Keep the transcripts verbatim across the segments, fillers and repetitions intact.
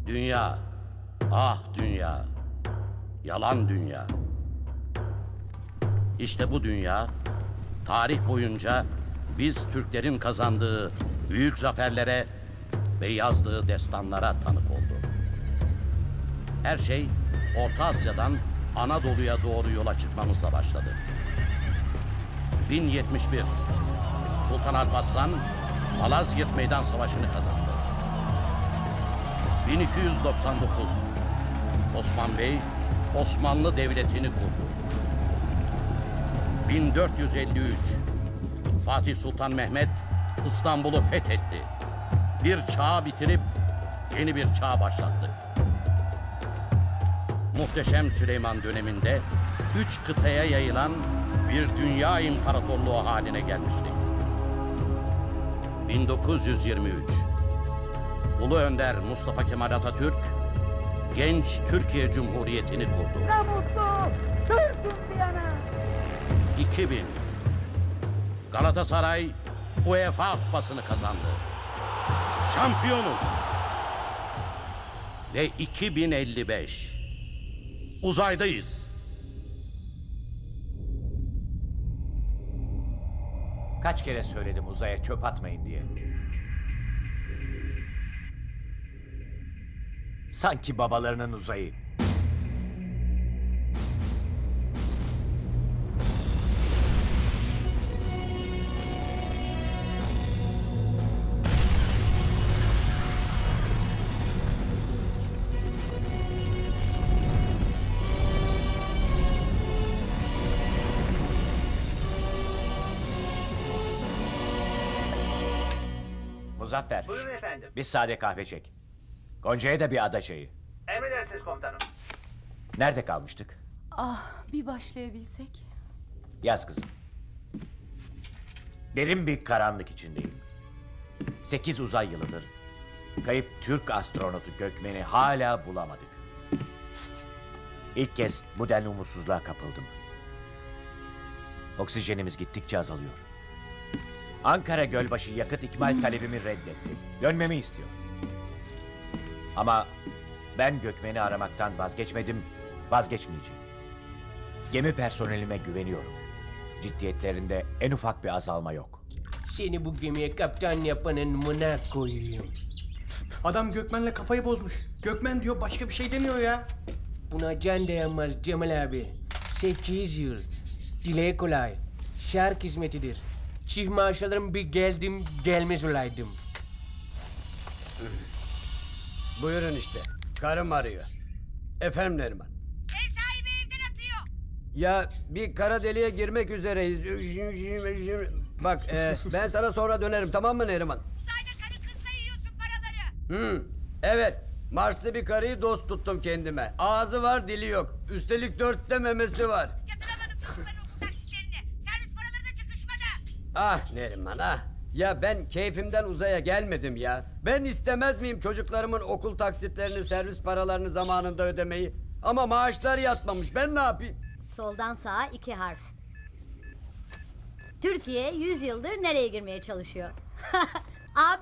Dünya, ah dünya, yalan dünya. İşte bu dünya, tarih boyunca biz Türklerin kazandığı büyük zaferlere ve yazdığı destanlara tanık oldu. Her şey Orta Asya'dan Anadolu'ya doğru yola çıkmamızla başladı. bin yetmiş bir, Sultan Alparslan Malazgirt Meydan Savaşı'nı kazandı. bin iki yüz doksan dokuz, Osman Bey Osmanlı Devleti'ni kurdu. bin dört yüz elli üç, Fatih Sultan Mehmet İstanbul'u fethetti. Bir çağı bitirip yeni bir çağ başlattı. Muhteşem Süleyman döneminde üç kıtaya yayılan bir dünya imparatorluğu haline gelmiştik. bin dokuz yüz yirmi üç, Ulu Önder Mustafa Kemal Atatürk genç Türkiye Cumhuriyeti'ni kurdu. Ne mutlu Türk'üm diyene. iki bin, Galatasaray UEFA Kupası'nı kazandı. Şampiyonuz. Ve iki bin elli beş, uzaydayız. Kaç kere söyledim uzaya çöp atmayın diye. Sanki babalarının uzayı. Muzaffer. Buyurun efendim. Bir sade kahve çek. Gonca'ya da bir ada çayı. Emredersiniz komutanım. Nerede kalmıştık? Ah, bir başlayabilsek. Yaz kızım. Derin bir karanlık içindeyim. Sekiz uzay yılıdır kayıp Türk astronotu Gökmen'i hala bulamadık. İlk kez bu denli umutsuzluğa kapıldım. Oksijenimiz gittikçe azalıyor. Ankara Gölbaşı yakıt ikmal talebimi reddetti. Dönmemi istiyor. Ama ben Gökmen'i aramaktan vazgeçmedim, vazgeçmeyeceğim. Gemi personelime güveniyorum. Ciddiyetlerinde en ufak bir azalma yok. Seni bu gemiye kaptan yapanın mına koyayım. Adam Gökmen'le kafayı bozmuş. Gökmen diyor, başka bir şey demiyor ya. Buna can dayanmaz Cemal abi. Sekiz yıl. Dile kolay. Şark hizmetidir. Çift maaş alırım, bir geldim gelmez olaydım. Buyurun işte. Karım arıyor. Efendim Neriman. Ev sahibi evden atıyor. Ya bir kara deliğe girmek üzereyiz. Bak e, ben sana sonra dönerim, tamam mı Neriman? Uzayda karı kızla yiyorsun paraları. Hı, evet. Marslı bir karıyı dost tuttum kendime. Ağzı var, dili yok. Üstelik dörtte memesi var. Yatıramadım kızların okul taksitlerini. Servis paraları da çıkışmadı. Ah Neriman ah. Ya ben keyfimden uzaya gelmedim ya. Ben istemez miyim çocuklarımın okul taksitlerini, servis paralarını zamanında ödemeyi? Ama maaşlar yatmamış, ben ne yapayım? Soldan sağa iki harf. Türkiye yüz yıldır nereye girmeye çalışıyor? Abi.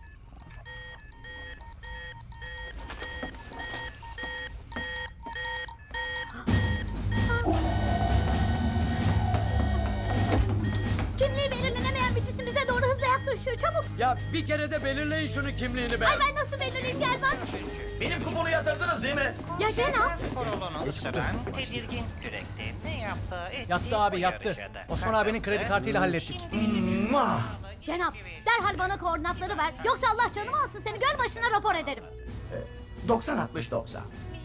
Kimliği belirlenemeyen bir cisim bize doğru hızla yaklaşıyor, çabuk. Ya bir kere de belirleyin şunu, kimliğini be. Ay ben nasıl belirleyeyim, gel bak. Benim kuponu yatırdınız değil mi? Ya Cenap. Korolunun sıran tedirgin kürekti. Ne yaptı? Etti, Yattı abi, yattı. Osman abinin kredi kartıyla hallettik. Cenap, derhal bana koordinatları ver. Yoksa Allah canımı alsın, seni göl başına rapor ederim. doksan altmış doksan.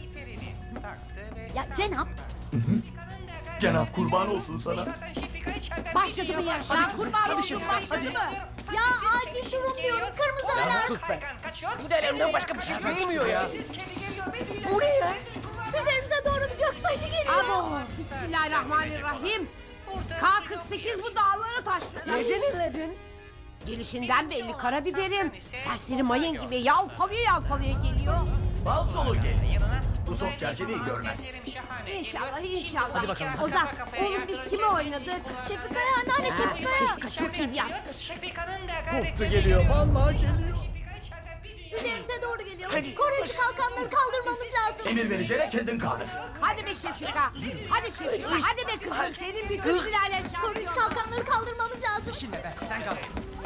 Ya Cenap. Cenap kurban olsun sana. Başladı bir yarış. Hadi, Kurban hadi oldum, şimdi, başladı hadi. mı? Ya acil durum diyorum, kırmızı alarm. Sus be. Bu delemden başka bir şey duymuyor ya. Bu ne ya? Üzerimize doğru bir göktaşı geliyor. Abo, bismillahirrahmanirrahim. K kırk sekiz bu dağları taştı. Neden eledin? Gelişinden belli karabiberim. Serseri mayın gibi yalpalıyor yalpalıyor geliyor. Bal solu geliyor. Bu top çerçeveyi görmez. İnşallah inşallah. Hadi bakalım. Ozan, oğlum biz kimi oynadık? Şefika'ya anneanne, Şefika'ya. Şefika çok iyi bir yaptır. Koptu geliyor, vallahi geliyor. Üzerimize doğru geliyor. Koruyucu kalkanları kaldırmamız lazım. Emir vereceğine kendin kaldır. Hadi be Şefika. Hadi Şefika. Hadi be kızım. Senin bir kız Bilal'e Koruyucu kalkanları kaldırmamız lazım. Şimdi be sen kalk.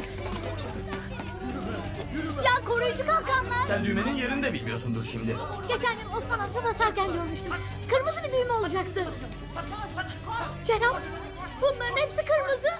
Ya koruyucu kalkanlar. Sen düğmenin yerini de bilmiyorsundur şimdi. Geçen gün Osman amca basarken görmüştüm. Kırmızı bir düğme olacaktı. Cenap, bunların hepsi kırmızı.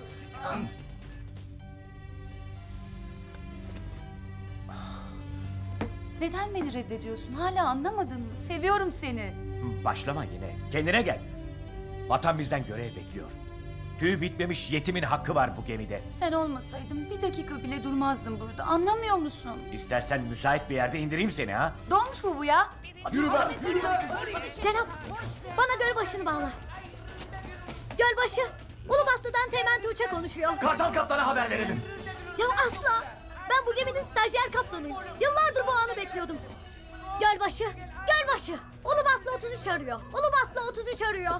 Neden beni reddediyorsun? Hala anlamadın mı? Seviyorum seni. Başlama yine. Kendine gel. Vatan bizden görev bekliyor. Tüyü bitmemiş yetimin hakkı var bu gemide. Sen olmasaydın bir dakika bile durmazdım burada. Anlamıyor musun? İstersen müsait bir yerde indireyim seni ha. Dolmuş mu bu ya? Yürü be, yürü be. Cenap, bana gölbaşını bağla. Gölbaşı, Ulubatlı'dan Teğmen Tuğçe konuşuyor. Kartal kaptana haber verelim. Ya asla. Ben bu geminin stajyer kaptanıyım. Yıllardır bu anı bekliyordum. Gölbaşı, Gölbaşı. Ulubatlı otuz üç arıyor. Ulubatlı otuz üç arıyor.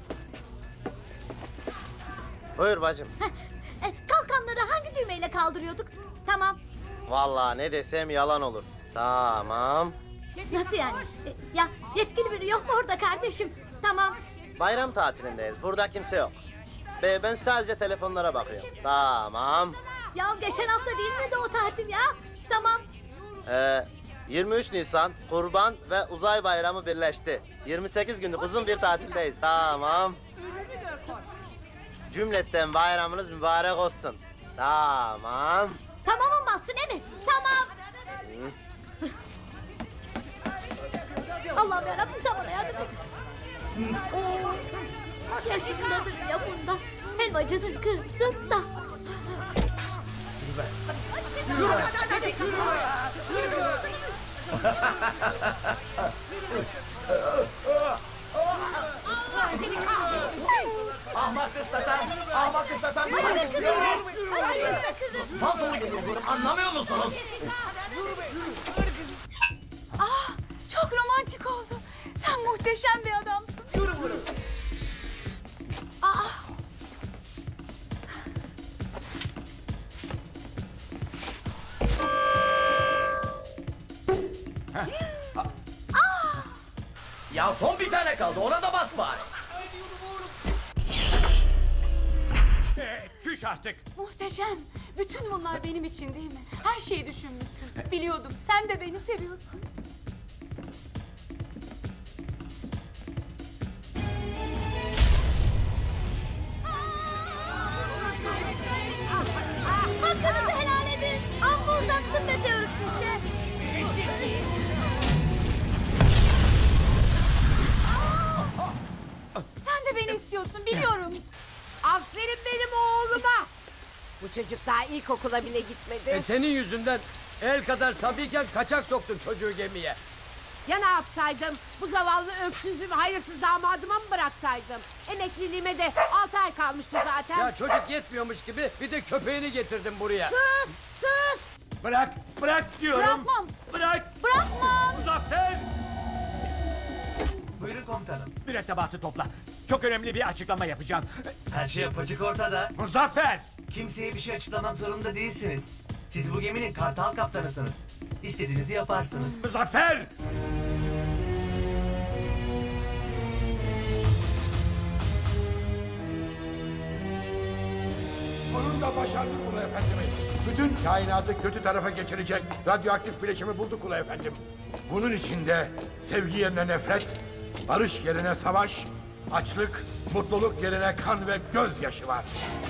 Buyur bacım. E, kalkanları hangi düğmeyle kaldırıyorduk? Tamam. Vallahi ne desem yalan olur. Tamam. Nasıl yani? E, ya yetkili biri yok mu orada kardeşim? Tamam. Bayram tatilindeyiz. Burada kimse yok. Be ben sadece telefonlara bakıyorum. Tamam. Ya geçen hafta değil miydi o tatil ya? Tamam. Ee, yirmi üç Nisan, Kurban ve Uzay Bayramı birleşti. yirmi sekiz günlük uzun bir tatildeyiz. Tamam. Cümletten bayramınız mübarek olsun. Tamam. Tamamım batsın değil mi? Tamam. Allah'ım yarabbim sen bana yardım et. Oo, yaşındadır ya bunda. Helvacının kızında. Yürü be. Ahmak ıslatan, ahmak ıslatan. Hadi kızım. Hadi kızım. Pantolu geliyor, anlamıyor musunuz? Ah, çok romantik oldu. Sen muhteşem bir adamsın. Ah. Ya son bir tane kaldı, ona da bas bari. Ee, küş artık. Muhteşem. Bütün bunlar benim için değil mi? Her şeyi düşünmüşsün. Biliyordum. Sen de beni seviyorsun. Hakkınızı helal edin. Amma uzattın meteor Tuğçe. Sen de beni istiyorsun biliyorum. Aferin benim oğluma. Bu çocuk daha ilkokula bile gitmedi. E senin yüzünden el kadar sabiyken kaçak soktun çocuğu gemiye. Ya ne yapsaydım? Bu zavallı öksüzüm hayırsız damadıma mı bıraksaydım? Emekliliğime de altı ay kalmıştı zaten. Ya çocuk yetmiyormuş gibi bir de köpeğini getirdim buraya. Sus! Sus! Bırak, bırak diyorum. Bırakmam. Bırak. Bırakmam. Muzaffer. Buyurun komutanım. Mürettebatı topla. Çok önemli bir açıklama yapacağım. Her şey apaçık ortada. Muzaffer. Kimseye bir şey açıklamak zorunda değilsiniz. Siz bu geminin kartal kaptanısınız. İstediğinizi yaparsınız. Muzaffer. Sonunda başardık Ulu Efendimiz. Bütün kainatı kötü tarafa geçirecek radyoaktif bileşimi bulduk Ulu Efendim. Bunun içinde sevgi yerine nefret, barış yerine savaş, açlık, mutluluk yerine kan ve gözyaşı var.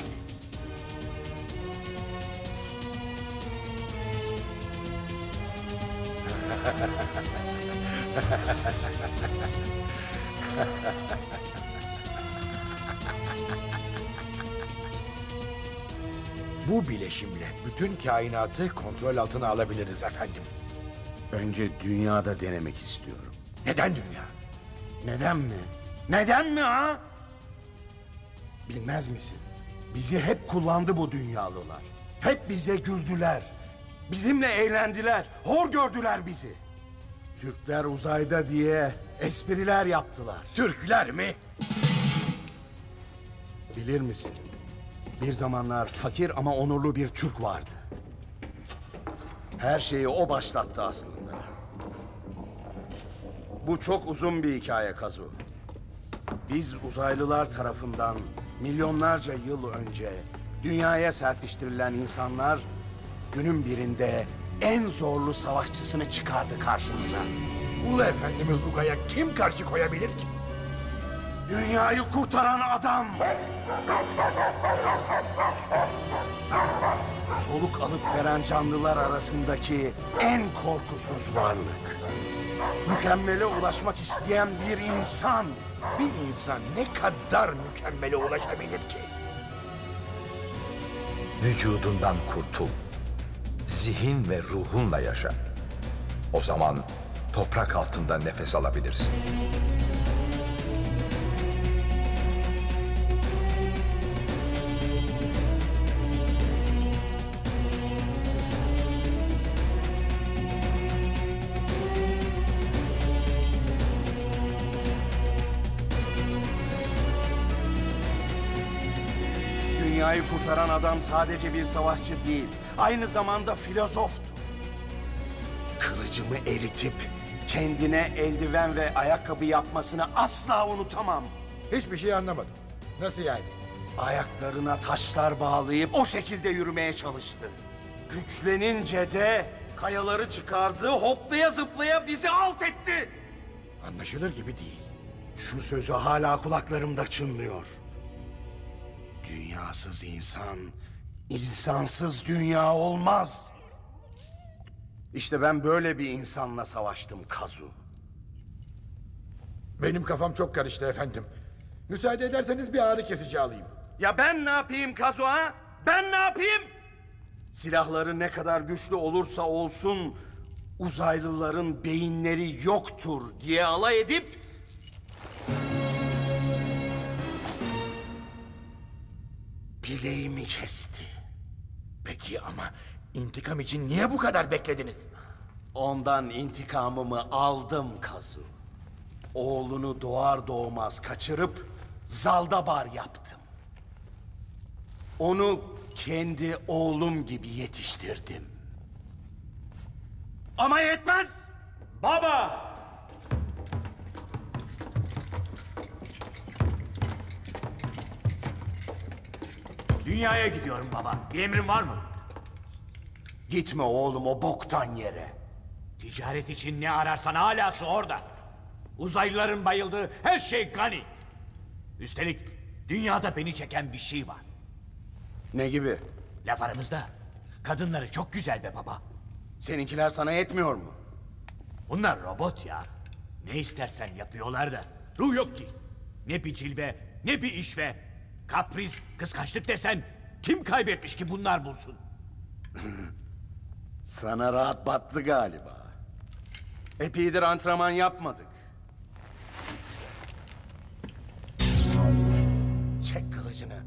Bu bileşimle bütün kainatı kontrol altına alabiliriz efendim. Önce dünyada denemek istiyorum. Neden dünya? Neden mi? Neden mi ha? Bilmez misin? Bizi hep kullandı bu dünyalılar. Hep bize güldüler. Bizimle eğlendiler. Hor gördüler bizi. Türkler uzayda diye espriler yaptılar. Türkler mi? Bilir misin? Bir zamanlar fakir ama onurlu bir Türk vardı. Her şeyi o başlattı aslında. Bu çok uzun bir hikaye Kazu. Biz uzaylılar tarafından milyonlarca yıl önce dünyaya serpiştirilen insanlar günün birinde en zorlu savaşçısını çıkardı karşımıza. Ulu Efendimiz Uga'ya kim karşı koyabilir ki? Dünyayı kurtaran adam. Soluk alıp veren canlılar arasındaki en korkusuz varlık. Mükemmele ulaşmak isteyen bir insan. Bir insan ne kadar mükemmele ulaşabilir ki? Vücudundan kurtul. Zihin ve ruhunla yaşa. O zaman toprak altında nefes alabilirsin. Dünyayı kurtaran adam sadece bir savaşçı değil, aynı zamanda filozoftu. Kılıcımı eritip kendine eldiven ve ayakkabı yapmasını asla unutamam. Hiçbir şey anlamadım. Nasıl yani? Ayaklarına taşlar bağlayıp o şekilde yürümeye çalıştı. Güçlenince de kayaları çıkardı, hoplaya zıplaya bizi alt etti. Anlaşılır gibi değil. Şu sözü hala kulaklarımda çınlıyor. Dünyasız insan, insansız dünya olmaz. İşte ben böyle bir insanla savaştım Kazu. Benim kafam çok karıştı efendim. Müsaade ederseniz bir ağrı kesici alayım. Ya ben ne yapayım Kazu ha? Ben ne yapayım? Silahları ne kadar güçlü olursa olsun uzaylıların beyinleri yoktur diye alay edip bileğimi kesti. Peki ama intikam için niye bu kadar beklediniz? Ondan intikamımı aldım Kazu. Oğlunu doğar doğmaz kaçırıp Zaldabar yaptım. Onu kendi oğlum gibi yetiştirdim. Ama yetmez. Baba! Dünyaya gidiyorum baba. Bir emrin var mı? Gitme oğlum o boktan yere. Ticaret için ne ararsan halası orada. Uzaylıların bayıldığı her şey gani. Üstelik dünyada beni çeken bir şey var. Ne gibi? Laf aramızda. Kadınları çok güzel be baba. Seninkiler sana yetmiyor mu? Bunlar robot ya. Ne istersen yapıyorlar da. Ruh yok ki. Ne bir cilve, ne bir işve. Kapris, kıskançlık desen kim kaybetmiş ki bunlar bulsun? Sana rahat battı galiba. Epeydir antrenman yapmadık. Çek kılıcını.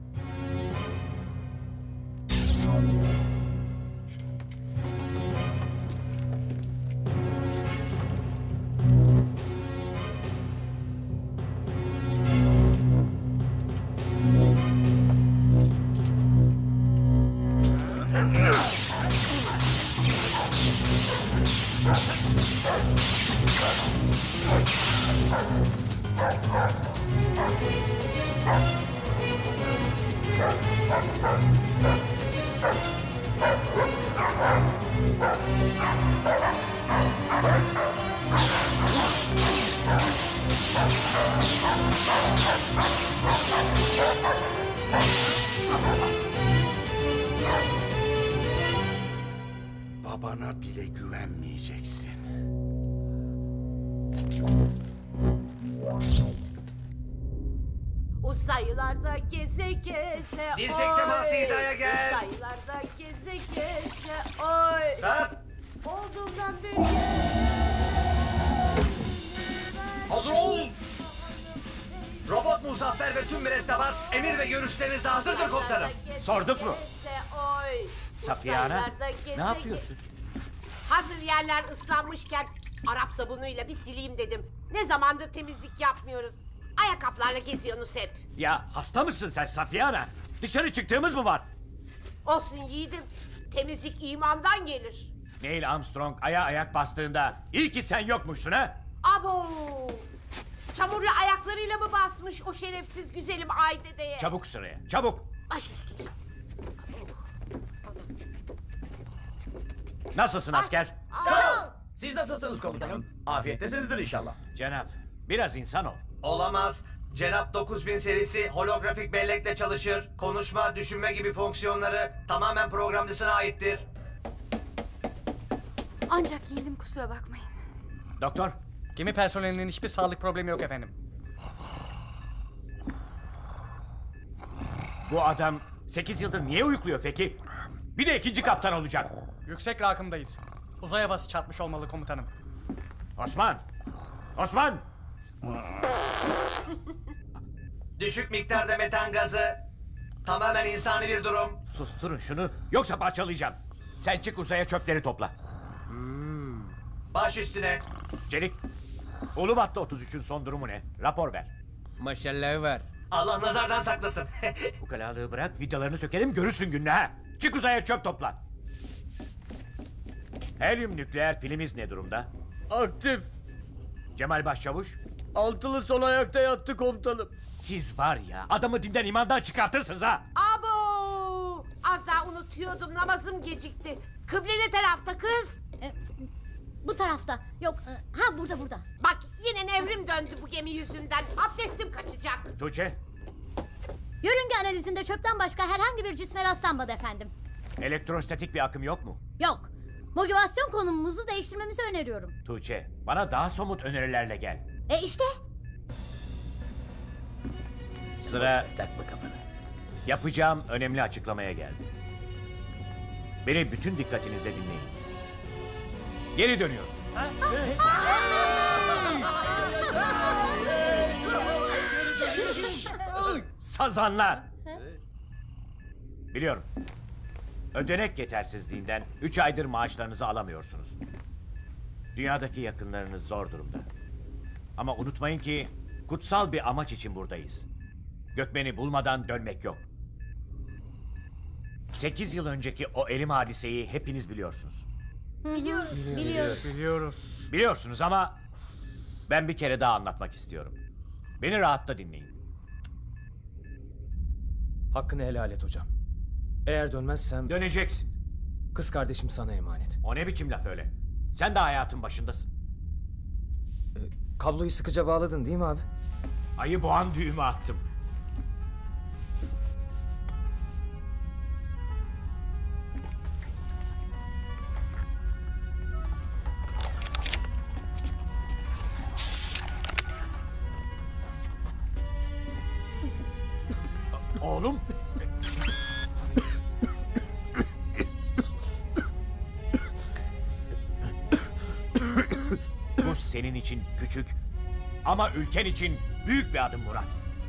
Babana bile güvenmeyeceksin. Uzaylarda geze geze Dirsek teması hizaya gel. Uzaylarda geze geze oy. Rahat. Olduğumdan beri. Hazır ol. Robot Muzaffer ve tüm mürettebat emir ve görüşlerinize hazırdır komutanım. Sorduk mu? Oy. Safiye Ana, Uzaylarda geze ne yapıyorsun? Hazır yerler ıslanmışken Arap sabunuyla bir sileyim dedim. Ne zamandır temizlik yapmıyoruz. Ayakkabılarla geziyorsunuz hep. Ya hasta mısın sen Safiye Ana? Dışarı çıktığımız mı var? Olsun yiğidim. Temizlik imandan gelir. Neil Armstrong aya ayak bastığında iyi ki sen yokmuşsun ha? Aa Abo! Çamurlu ayaklarıyla mı basmış o şerefsiz güzelim Aydede'ye? Çabuk sıraya, çabuk. Baş üstüne. Nasılsın asker? Sağ ol. Siz nasılsınız komutanım? Afiyettesinizdir inşallah. Cenap, biraz insan ol. Olamaz. Cenap dokuz bin serisi holografik bellekle çalışır. Konuşma, düşünme gibi fonksiyonları tamamen programcısına aittir. Ancak giyindim, kusura bakmayın. Doktor? Gemi personelinin hiçbir sağlık problemi yok efendim. Bu adam sekiz yıldır niye uyukluyor peki? Bir de ikinci kaptan olacak. Yüksek rakımdayız. Uzay havası çarpmış olmalı komutanım. Osman! Osman! Düşük miktarda metan gazı. Tamamen insani bir durum. Susturun şunu, yoksa parçalayacağım. Sen çık uzaya çöpleri topla. Baş üstüne. Çelik, Ulubatlı otuz üçün son durumu ne? Rapor ver. Maşallah var. Allah nazardan saklasın. Bu kalalığı bırak, vidalarını sökelim, görürsün gününü ha. Çık uzaya çöp topla. Helyum nükleer pilimiz ne durumda? Aktif. Cemal Başçavuş? Altılı son ayakta yattı komutanım. Siz var ya, adamı dinden imandan çıkartırsınız ha. Abo! Az daha unutuyordum, namazım gecikti. Kıble ne tarafta kız? E, bu tarafta. Yok, e, ha burada burada. Bak yine nevrim döndü bu gemi yüzünden. Abdestim kaçacak. Tuğçe? Yörünge analizinde çöpten başka herhangi bir cisme rastlanmadı efendim. Elektrostatik bir akım yok mu? Yok. Motivasyon konumumuzu değiştirmemizi öneriyorum. Tuğçe, bana daha somut önerilerle gel. E işte. Sıra... Takma kafana. Yapacağım önemli açıklamaya geldi. Beni bütün dikkatinizle dinleyin. Geri dönüyoruz. Sazanlar! Biliyorum. Ödenek yetersizliğinden üç aydır maaşlarınızı alamıyorsunuz. Dünyadaki yakınlarınız zor durumda. Ama unutmayın ki kutsal bir amaç için buradayız. Gökmen'i bulmadan dönmek yok. Sekiz yıl önceki o elim hadiseyi hepiniz biliyorsunuz. Biliyoruz, biliyoruz. Biliyoruz. Biliyorsunuz ama ben bir kere daha anlatmak istiyorum. Beni rahatla dinleyin. Hakkını helal et hocam. Eğer dönmezsem... Döneceksin. Kız kardeşim sana emanet. O ne biçim laf öyle? Sen de hayatın başındasın. Ee, kabloyu sıkıca bağladın değil mi abi? Ayı boğan düğümü attım. Oğlum. Bu senin için küçük ama ülken için büyük bir adım Murat.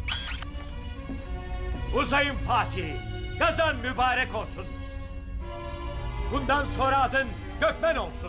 Uzayın Fatih'i, kazan mübarek olsun. Bundan sonra adın Gökmen olsun.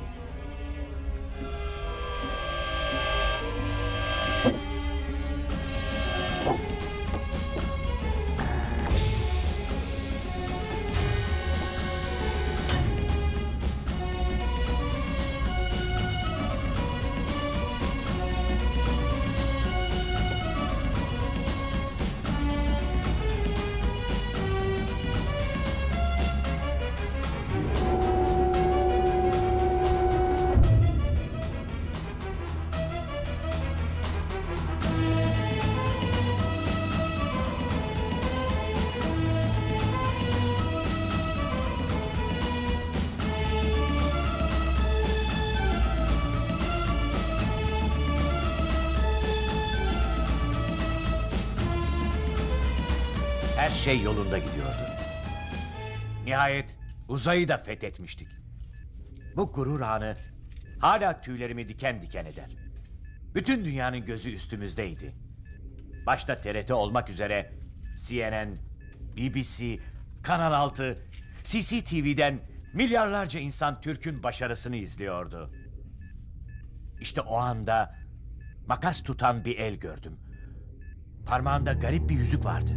Her şey yolunda gidiyordu. Nihayet uzayı da fethetmiştik. Bu gurur anı hala tüylerimi diken diken eder. Bütün dünyanın gözü üstümüzdeydi. Başta T R T olmak üzere C N N, B B C, Kanal altı, C C T V'den milyarlarca insan Türk'ün başarısını izliyordu. İşte o anda makas tutan bir el gördüm. Parmağında garip bir yüzük vardı.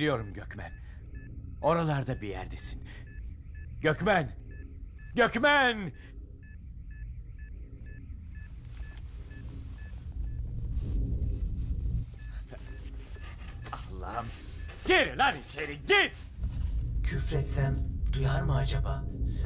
Biliyorum Gökmen. Oralarda bir yerdesin. Gökmen! Gökmen! Allah'ım! Gir lan içeri, gir! Küfretsem duyar mı acaba?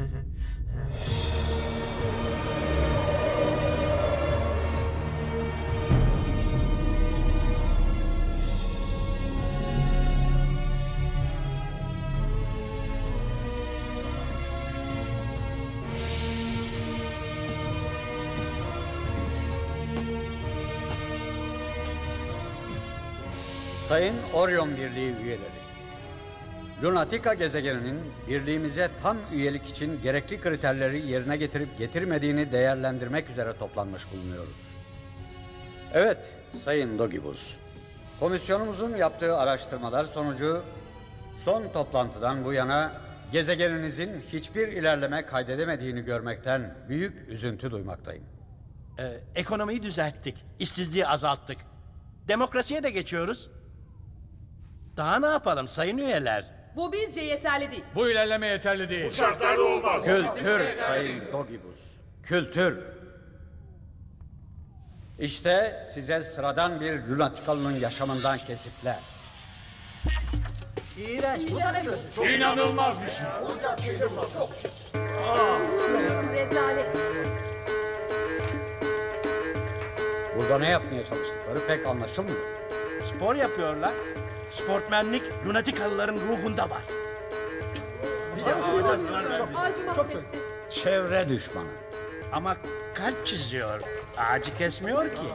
Sayın Orion Birliği üyeleri, Lunatica gezegeninin birliğimize tam üyelik için gerekli kriterleri yerine getirip getirmediğini değerlendirmek üzere toplanmış bulunuyoruz. Evet, Sayın Dogibus, komisyonumuzun yaptığı araştırmalar sonucu son toplantıdan bu yana gezegeninizin hiçbir ilerleme kaydedemediğini görmekten büyük üzüntü duymaktayım. Ee, ekonomiyi düzelttik, işsizliği azalttık. Demokrasiye de geçiyoruz. Daha ne yapalım sayın üyeler? Bu bizce yeterli değil. Bu ilerleme yeterli değil. Bu şartlarda olmaz. Kültür Sayın Dogibus, kültür. İşte size sıradan bir Lunaticalı'nın yaşamından kesitler. İğrenç. Bu da ne böyle? Çok inanılmaz bir şey. Olacak şey değil bu. Çok kötü. Rezalet. Burada ne yapmaya çalıştıkları pek anlaşılmıyor. Spor yapıyorlar. Sportmenlik Lunatikalıların ruhunda var. Çok çok. Çevre düşmanı. Ama kalp çiziyor. Ağacı kesmiyor ki.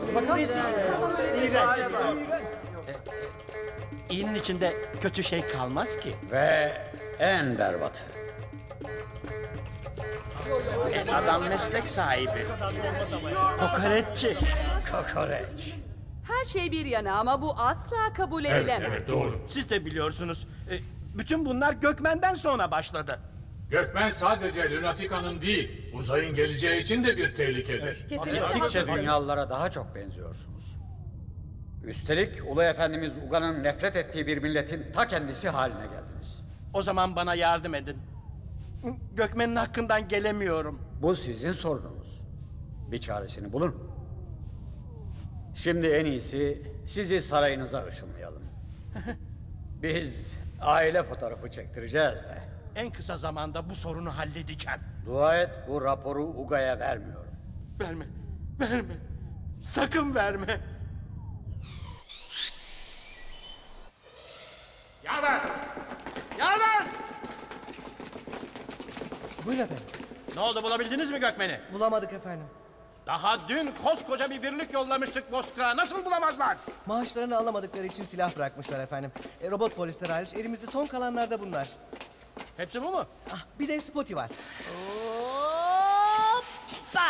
İyinin içinde kötü şey kalmaz ki. Ve en berbatı. E, adam meslek sahibi. Kokoreççi. Kokoreç. Her şey bir yana ama bu asla kabul edilemez. doğru. Siz de biliyorsunuz. e, bütün bunlar Gökmen'den sonra başladı. Gökmen sadece Lunatica'nın değil, uzayın geleceği için de bir tehlikedir. Gittikçe dünyalılara daha çok benziyorsunuz. Üstelik Ulu Efendimiz Uga'nın nefret ettiği bir milletin ta kendisi haline geldiniz. O zaman bana yardım edin. Gökmen'in hakkından gelemiyorum. Bu sizin sorununuz. Bir çaresini bulun. Şimdi en iyisi sizi sarayınıza ışınlayalım. Biz aile fotoğrafı çektireceğiz de. En kısa zamanda bu sorunu halledeceğim. Dua et bu raporu Uga'ya vermiyorum. Verme, verme. Sakın verme. Yaver! Yaver! Buyurun efendim. Ne oldu, bulabildiniz mi Gökmen'i? Bulamadık efendim. Daha dün koskoca bir birlik yollamıştık Bozkır'a. Nasıl bulamazlar? Maaşlarını alamadıkları için silah bırakmışlar efendim. E, robot polisler hariç elimizde son kalanlar da bunlar. Hepsi bu mu? Ah, bir de Spotty var. Hoppa!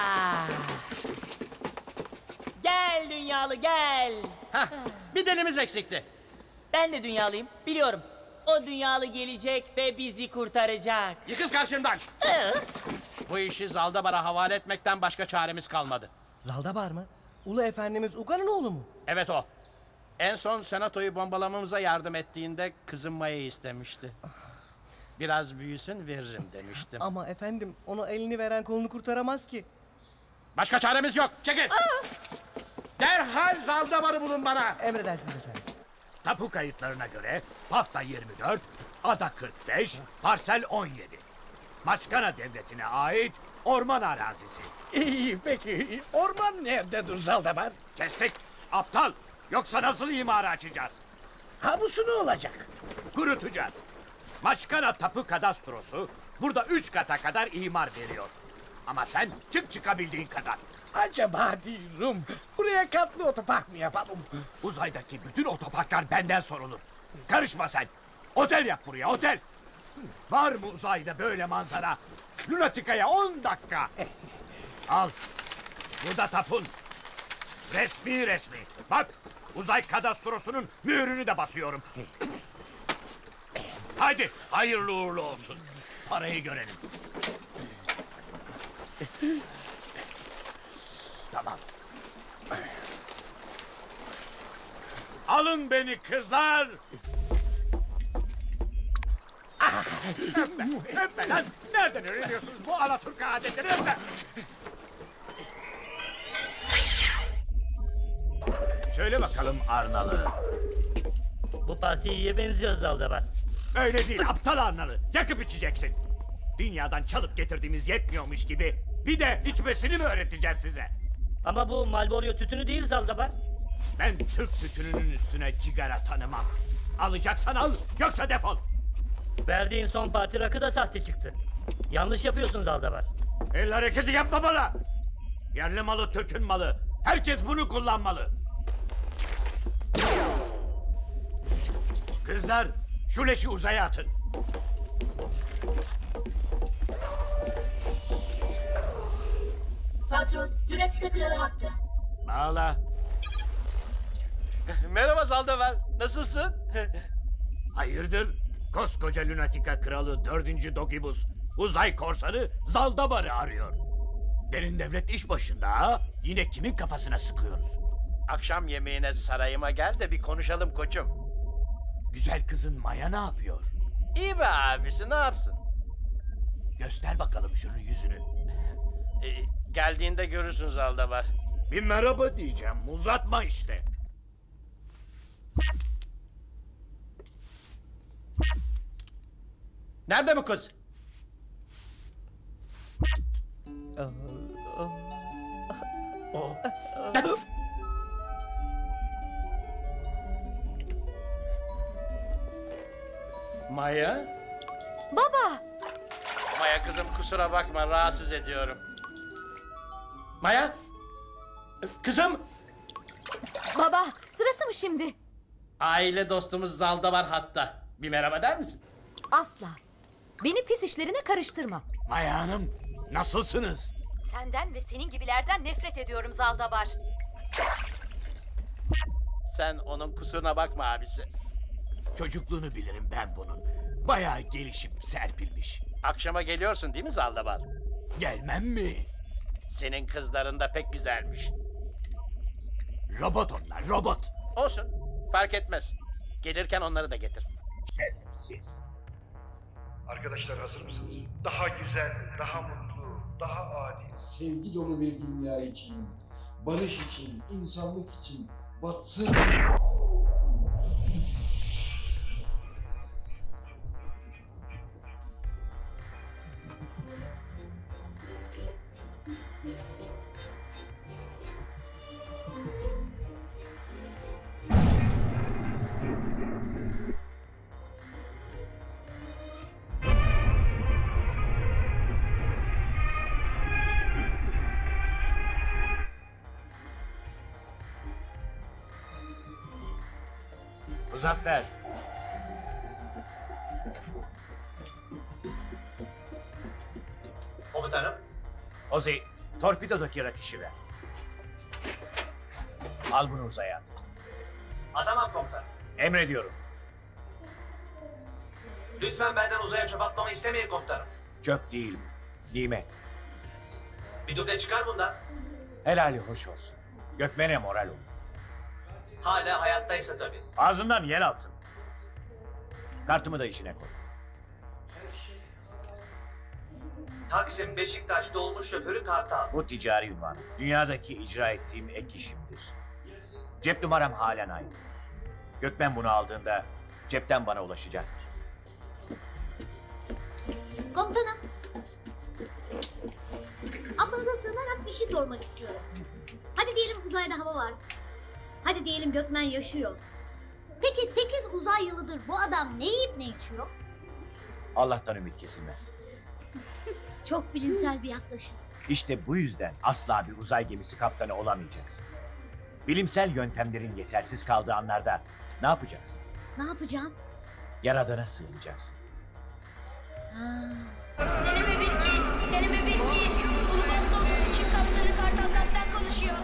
Gel dünyalı gel. Hah, bir delimiz eksikti. Ben de dünyalıyım biliyorum. O dünyalı gelecek ve bizi kurtaracak. Yıkıl karşımdan. Ee? Bu işi Zaldabar'a havale etmekten başka çaremiz kalmadı. Zaldabar mı? Ulu Efendimiz Uga'nın oğlu mu? Evet o. En son senatoyu bombalamamıza yardım ettiğinde kızım Maya'yı istemişti. Biraz büyüsün veririm demiştim. Ama efendim onu elini veren kolunu kurtaramaz ki. Başka çaremiz yok. Çekil. Derhal Zaldabar'ı bulun bana. Emredersiniz efendim. Tapu kayıtlarına göre Pafta yirmi dört, Ada kırk beş, Parsel on yedi. Maçkana devletine ait orman arazisi. İyi peki orman nerededir Zaldabar? Kestik. Aptal. Yoksa nasıl imara açacağız? Ha busu ne olacak? Kurutacağız. Maçkana tapu kadastrosu burada üç kata kadar imar veriyor. Ama sen çık çıkabildiğin kadar. Acaba diyorum buraya katlı otopark mı yapalım? Uzaydaki bütün otoparklar benden sorulur. Karışma sen. Otel yap buraya, otel. Var mı uzayda böyle manzara? Lunatica'ya on dakika. Al. Bu da tapun. Resmi resmi. Bak, uzay kadastrosunun mührünü de basıyorum. Haydi, hayırlı uğurlu olsun. Parayı görelim. Tamam. Alın beni kızlar. Öpme, öpme lan. Nereden öğreniyorsunuz bu Alaturka adetleri? Öpme. Söyle bakalım Arnalı. Bu parti iyiye benziyor Zaldabar. Öyle değil aptal Arnalı. Yakıp içeceksin. Dünyadan çalıp getirdiğimiz yetmiyormuş gibi bir de içmesini mi öğreteceğiz size? Ama bu Marlboro tütünü değil Zaldabar. Ben Türk tütününün üstüne cigara tanımam. Alacaksan al, yoksa defol. Verdiğin son parti rakı da sahte çıktı. Yanlış yapıyorsun Zaldabar. El hareketi yapma bana. Yerli malı, Türk'ün malı. Herkes bunu kullanmalı. Kızlar, şu leşi uzaya atın. Patron, Lunatica kralı hattı. Bağla. Merhaba Zaldabar, nasılsın? Hayırdır? Koskoca Lunatica kralı dördüncü Dogibus uzay korsanı Zaldabar'ı arıyor. Derin devlet iş başında ha? Yine kimin kafasına sıkıyoruz? Akşam yemeğine sarayıma gel de bir konuşalım koçum. Güzel kızın Maya ne yapıyor? İyi be abisi, ne yapsın? Göster bakalım şunun yüzünü. Ee, geldiğinde görürsün Zaldabar. Bir merhaba diyeceğim, uzatma işte. Nerede bu kız? O. Maya? Baba! Maya kızım kusura bakma, rahatsız ediyorum. Maya? Kızım? Baba, sırası mı şimdi? Aile dostumuz Zaldabar hatta. Bir merhaba der misin? Asla. Beni pis işlerine karıştırma. Maya Hanım, nasılsınız? Senden ve senin gibilerden nefret ediyorum Zaldabar. Sen onun kusuruna bakma abisi. Çocukluğunu bilirim ben bunun. Bayağı gelişip serpilmiş. Akşama geliyorsun değil mi Zaldabar? Gelmem mi? Senin kızların da pek güzelmiş. Robot onlar, robot. Olsun, fark etmez. Gelirken onları da getir. Şerefsiz. Arkadaşlar hazır mısınız? Daha güzel, daha mutlu, daha adil. Sevgi dolu bir dünya için, barış için, insanlık için batsın. Muzaffer. Komutanım. Ozi, torpidodaki rakışı ver. Al bunu uzaya at. Atamam komutanım. Emrediyorum. Lütfen benden uzaya çöp atmamı istemeyin komutanım. Çöp değil, nimet. Bir duble çıkar bundan. Helali hoş olsun. Gökmen'e moral olur. Hala hayattaysa tabii. Ağzından yel alsın. Kartımı da içine koy. Taksim Beşiktaş dolmuş şoförü Kartal. Bu ticari ünvan. Dünyadaki icra ettiğim ek işimdir. Cep numaram halen aynı. Gökmen bunu aldığında cepten bana ulaşacaktır. Komutanım. Affınıza sığınarak bir şey sormak istiyorum. Hadi diyelim uzayda hava var. Hadi diyelim Gökmen yaşıyor. Peki sekiz uzay yılıdır bu adam ne yiyip ne içiyor? Allah'tan ümit kesilmez. Çok bilimsel bir yaklaşım. İşte bu yüzden asla bir uzay gemisi kaptanı olamayacaksın. Bilimsel yöntemlerin yetersiz kaldığı anlarda ne yapacaksın? Ne yapacağım? Yaradana sığınacaksın. Deneme bir iki, deneme bir iki. Ulubatlı otuz üçün kaptanı Kartal Kaptan konuşuyor.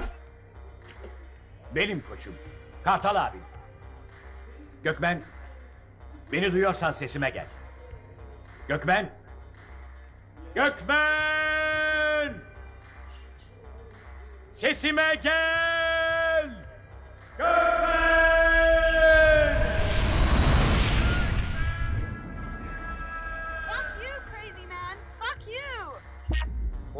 Benim koçum, Kartal abim. Gökmen, beni duyuyorsan sesime gel. Gökmen! Gökmen! Sesime gel! Gökmen!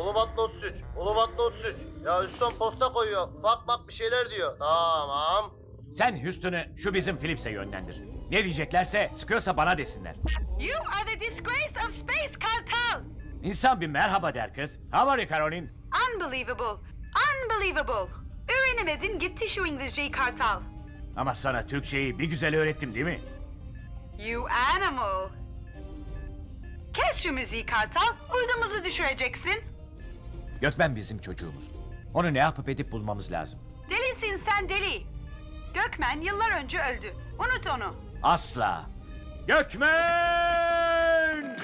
Ulubatlı otuz üç. Ulubatlı otuz üç. Ya Houston posta koyuyor. Bak bak bir şeyler diyor. Tamam. Sen Houston'u şu bizim Phillips'e yönlendir. Ne diyeceklerse sıkıyorsa bana desinler. You are the disgrace of Space Cartel. İnsan bir merhaba der kız. How are you Caroline? Unbelievable. Unbelievable. Öğrenemedin gitti şu İngilizceyi Kartal. Ama sana Türkçeyi bir güzel öğrettim değil mi? You animal. Kes şu müziği Kartal. Uydumuzu düşüreceksin. Gökmen bizim çocuğumuz. Onu ne yapıp edip bulmamız lazım. Delisin sen deli. Gökmen yıllar önce öldü. Unut onu. Asla. Gökmen!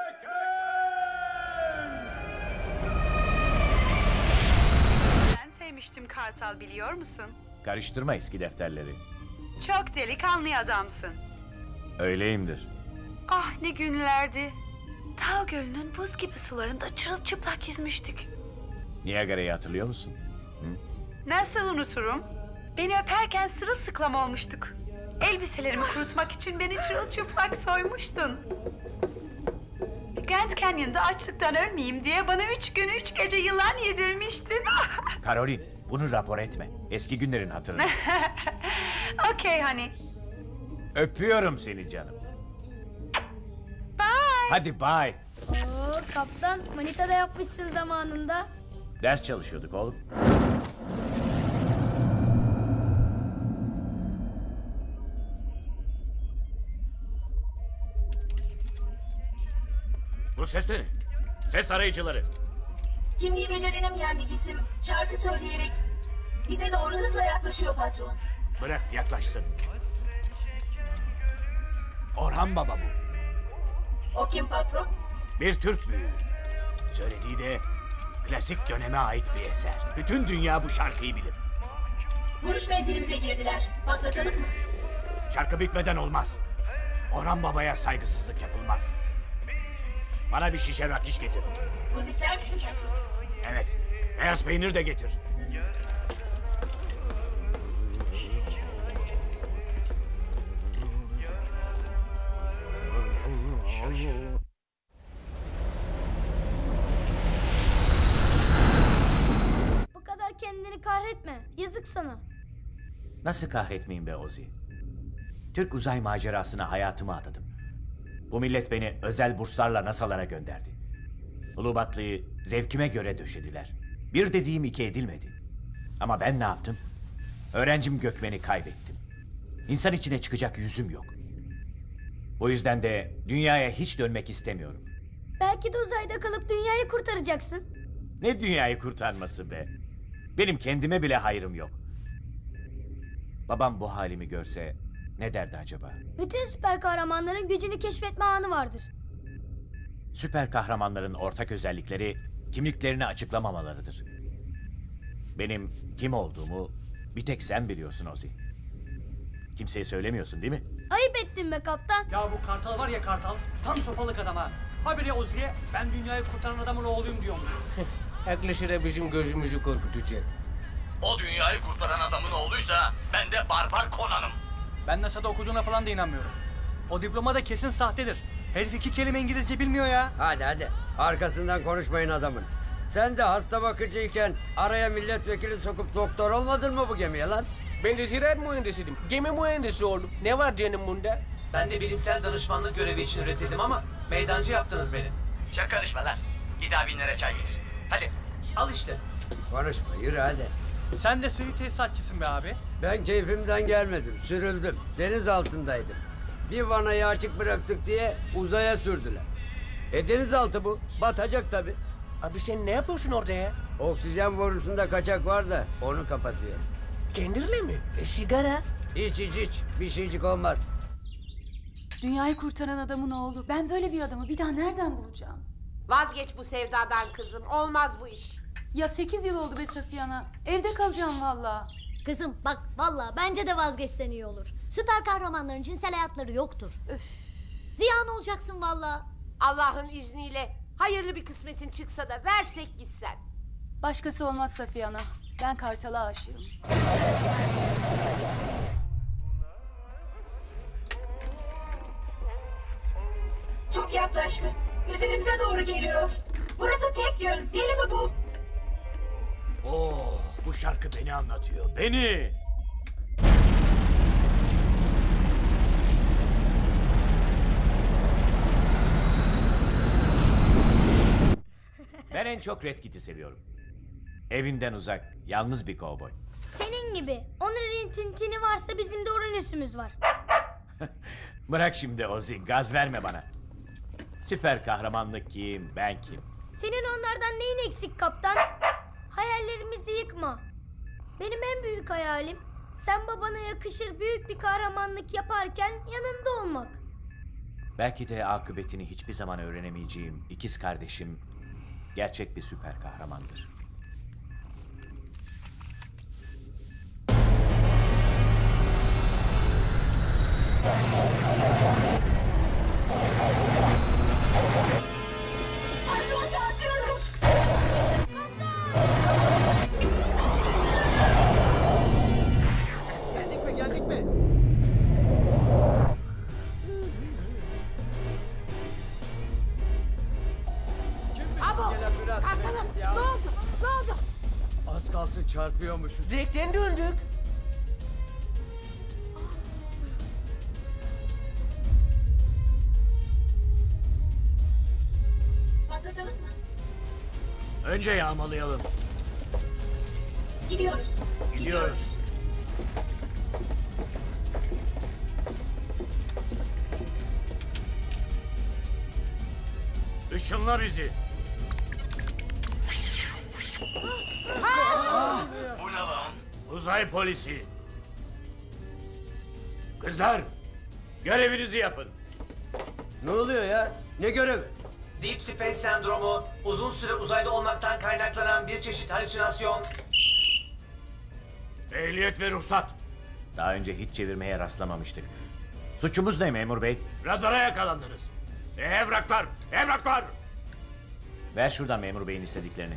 Ben sevmiştim Kartal biliyor musun? Karıştırma eski defterleri. Çok delikanlı adamsın. Öyleyimdir. Ah ne günlerdi. Tao Gölü'nün buz gibi sularında çırılçıplak yüzmüştük. Niagara'yı hatırlıyor musun? Nasıl unuturum? Beni öperken sırılsıklam olmuştuk. Elbiselerimi kurutmak için beni çırılçıplak soymuştun. Grand Canyon'da açlıktan ölmeyeyim diye bana üç gün üç gece yılan yedirmiştin. Caroline, bunu rapor etme. Eski günlerin hatırını. Okey honey. Öpüyorum seni canım. Bye. Hadi bye. Oo, kaptan manita da yapmışsın zamanında. Ders çalışıyorduk oğlum. Bu ses ne? Ses tarayıcıları. Kimliği belirlenemeyen bir cisim şarkı söyleyerek bize doğru hızla yaklaşıyor patron. Bırak yaklaşsın. Orhan Baba bu. O kim patron? Bir Türk büyüğü. Söylediği de klasik döneme ait bir eser. Bütün dünya bu şarkıyı bilir. Vuruş menzilimize girdiler. Patlatalım mı? Şarkı bitmeden olmaz. Orhan Baba'ya saygısızlık yapılmaz. Bana bir şişe rakiş getir. Buz ister misin patron? Evet. Beyaz peynir de getir. Bu kadar kendini kahretme. Yazık sana. Nasıl kahretmeyeyim be Ozi? Türk uzay macerasına hayatımı adadım. Bu millet beni özel burslarla NASA'lara gönderdi. Ulubatlı'yı zevkime göre döşediler. Bir dediğim iki edilmedi. Ama ben ne yaptım? Öğrencim Gökmen'i kaybettim. İnsan içine çıkacak yüzüm yok. Bu yüzden de dünyaya hiç dönmek istemiyorum. Belki de uzayda kalıp dünyayı kurtaracaksın. Ne dünyayı kurtarması be? Benim kendime bile hayrım yok. Babam bu halimi görse ne derdi acaba? Bütün süper kahramanların gücünü keşfetme anı vardır. Süper kahramanların ortak özellikleri kimliklerini açıklamamalarıdır. Benim kim olduğumu bir tek sen biliyorsun Ozi. Kimseye söylemiyorsun değil mi? Ayıp ettin be kaptan. Ya bu Kartal var ya Kartal, tam sopalık adam ha. Habire Ozi'ye ben dünyayı kurtaran adamın oğluyum diyormuş. Aklı sıra bizim gözümüzü korkutacak. O dünyayı kurtaran adamın oğluysa ben de barbar Conan'ım. Ben NASA'da okuduğuna falan da inanmıyorum. O diploma da kesin sahtedir. Herif iki kelime İngilizce bilmiyor ya. Hadi hadi. Arkasından konuşmayın adamın. Sen de hasta bakıcıyken araya milletvekili sokup doktor olmadın mı bu gemiye lan? Ben de ziraat mühendisiydim. Gemi mühendisi oldum. Ne var canım bunda? Ben de bilimsel danışmanlık görevi için üretildim ama meydancı yaptınız beni. Çok karışma lan. Git abinlere çay getir. Hadi. Al işte. Konuşma yürü hadi. Sen de sıvı tesisatçısın be abi. Ben keyfimden gelmedim. Sürüldüm. Deniz altındaydım. Bir vanayı açık bıraktık diye uzaya sürdüler. E denizaltı bu. Batacak tabii. Abi sen ne yapıyorsun orada ya? Oksijen borusunda kaçak var da onu kapatıyor. Kendirle mi? E, sigara? İç iç iç. Bir şeycik olmaz. Dünyayı kurtaran adamın oğlu. Ben böyle bir adamı bir daha nereden bulacağım? Vazgeç bu sevdadan kızım. Olmaz bu iş. Ya sekiz yıl oldu be Safiye ana. Evde kalacağım valla. Kızım bak valla bence de vazgeçsen iyi olur. Süper kahramanların cinsel hayatları yoktur. Öf. Ziyan olacaksın valla. Allah'ın izniyle hayırlı bir kısmetin çıksa da versek gitsen. Başkası olmaz Safiye ana. Ben Kartal'a aşığım. Çok yaklaştı. Üzerimize doğru geliyor. Burası tek yön değil mi bu? Oo, bu şarkı beni anlatıyor. Beni! Ben en çok Red Kit'i seviyorum. Evinden uzak, yalnız bir kovboy. Senin gibi. Onun rintintini varsa bizim de Uranüs'ümüz var. Bırak şimdi Ozzy, gaz verme bana. Süper kahramanlık kim, ben kim? Senin onlardan neyin eksik kaptan? Hayallerimizi yıkma. Benim en büyük hayalim sen babana yakışır büyük bir kahramanlık yaparken yanında olmak. Belki de akıbetini hiçbir zaman öğrenemeyeceğim ikiz kardeşim gerçek bir süper kahramandır. Patron çarpıyoruz. Geldik mi geldik mi? Abo! Kartalım ne oldu? Ne oldu? Az kalsın çarpıyormuşuz. Direkten döndük. Patlatalım mı? Önce yağmalayalım. Gidiyoruz. Gidiyoruz. Işınla bizi. Bu ne lan? Uzay polisi. Kızlar, görevinizi yapın. Ne oluyor ya? Ne görevi? Deep Space sendromu, uzun süre uzayda olmaktan kaynaklanan bir çeşit halüsinasyon. Ehliyet ve ruhsat. Daha önce hiç çevirmeye rastlamamıştık. Suçumuz ne memur bey? Radara yakalandınız. E, evraklar, evraklar. Ver şuradan memur beyin istediklerini.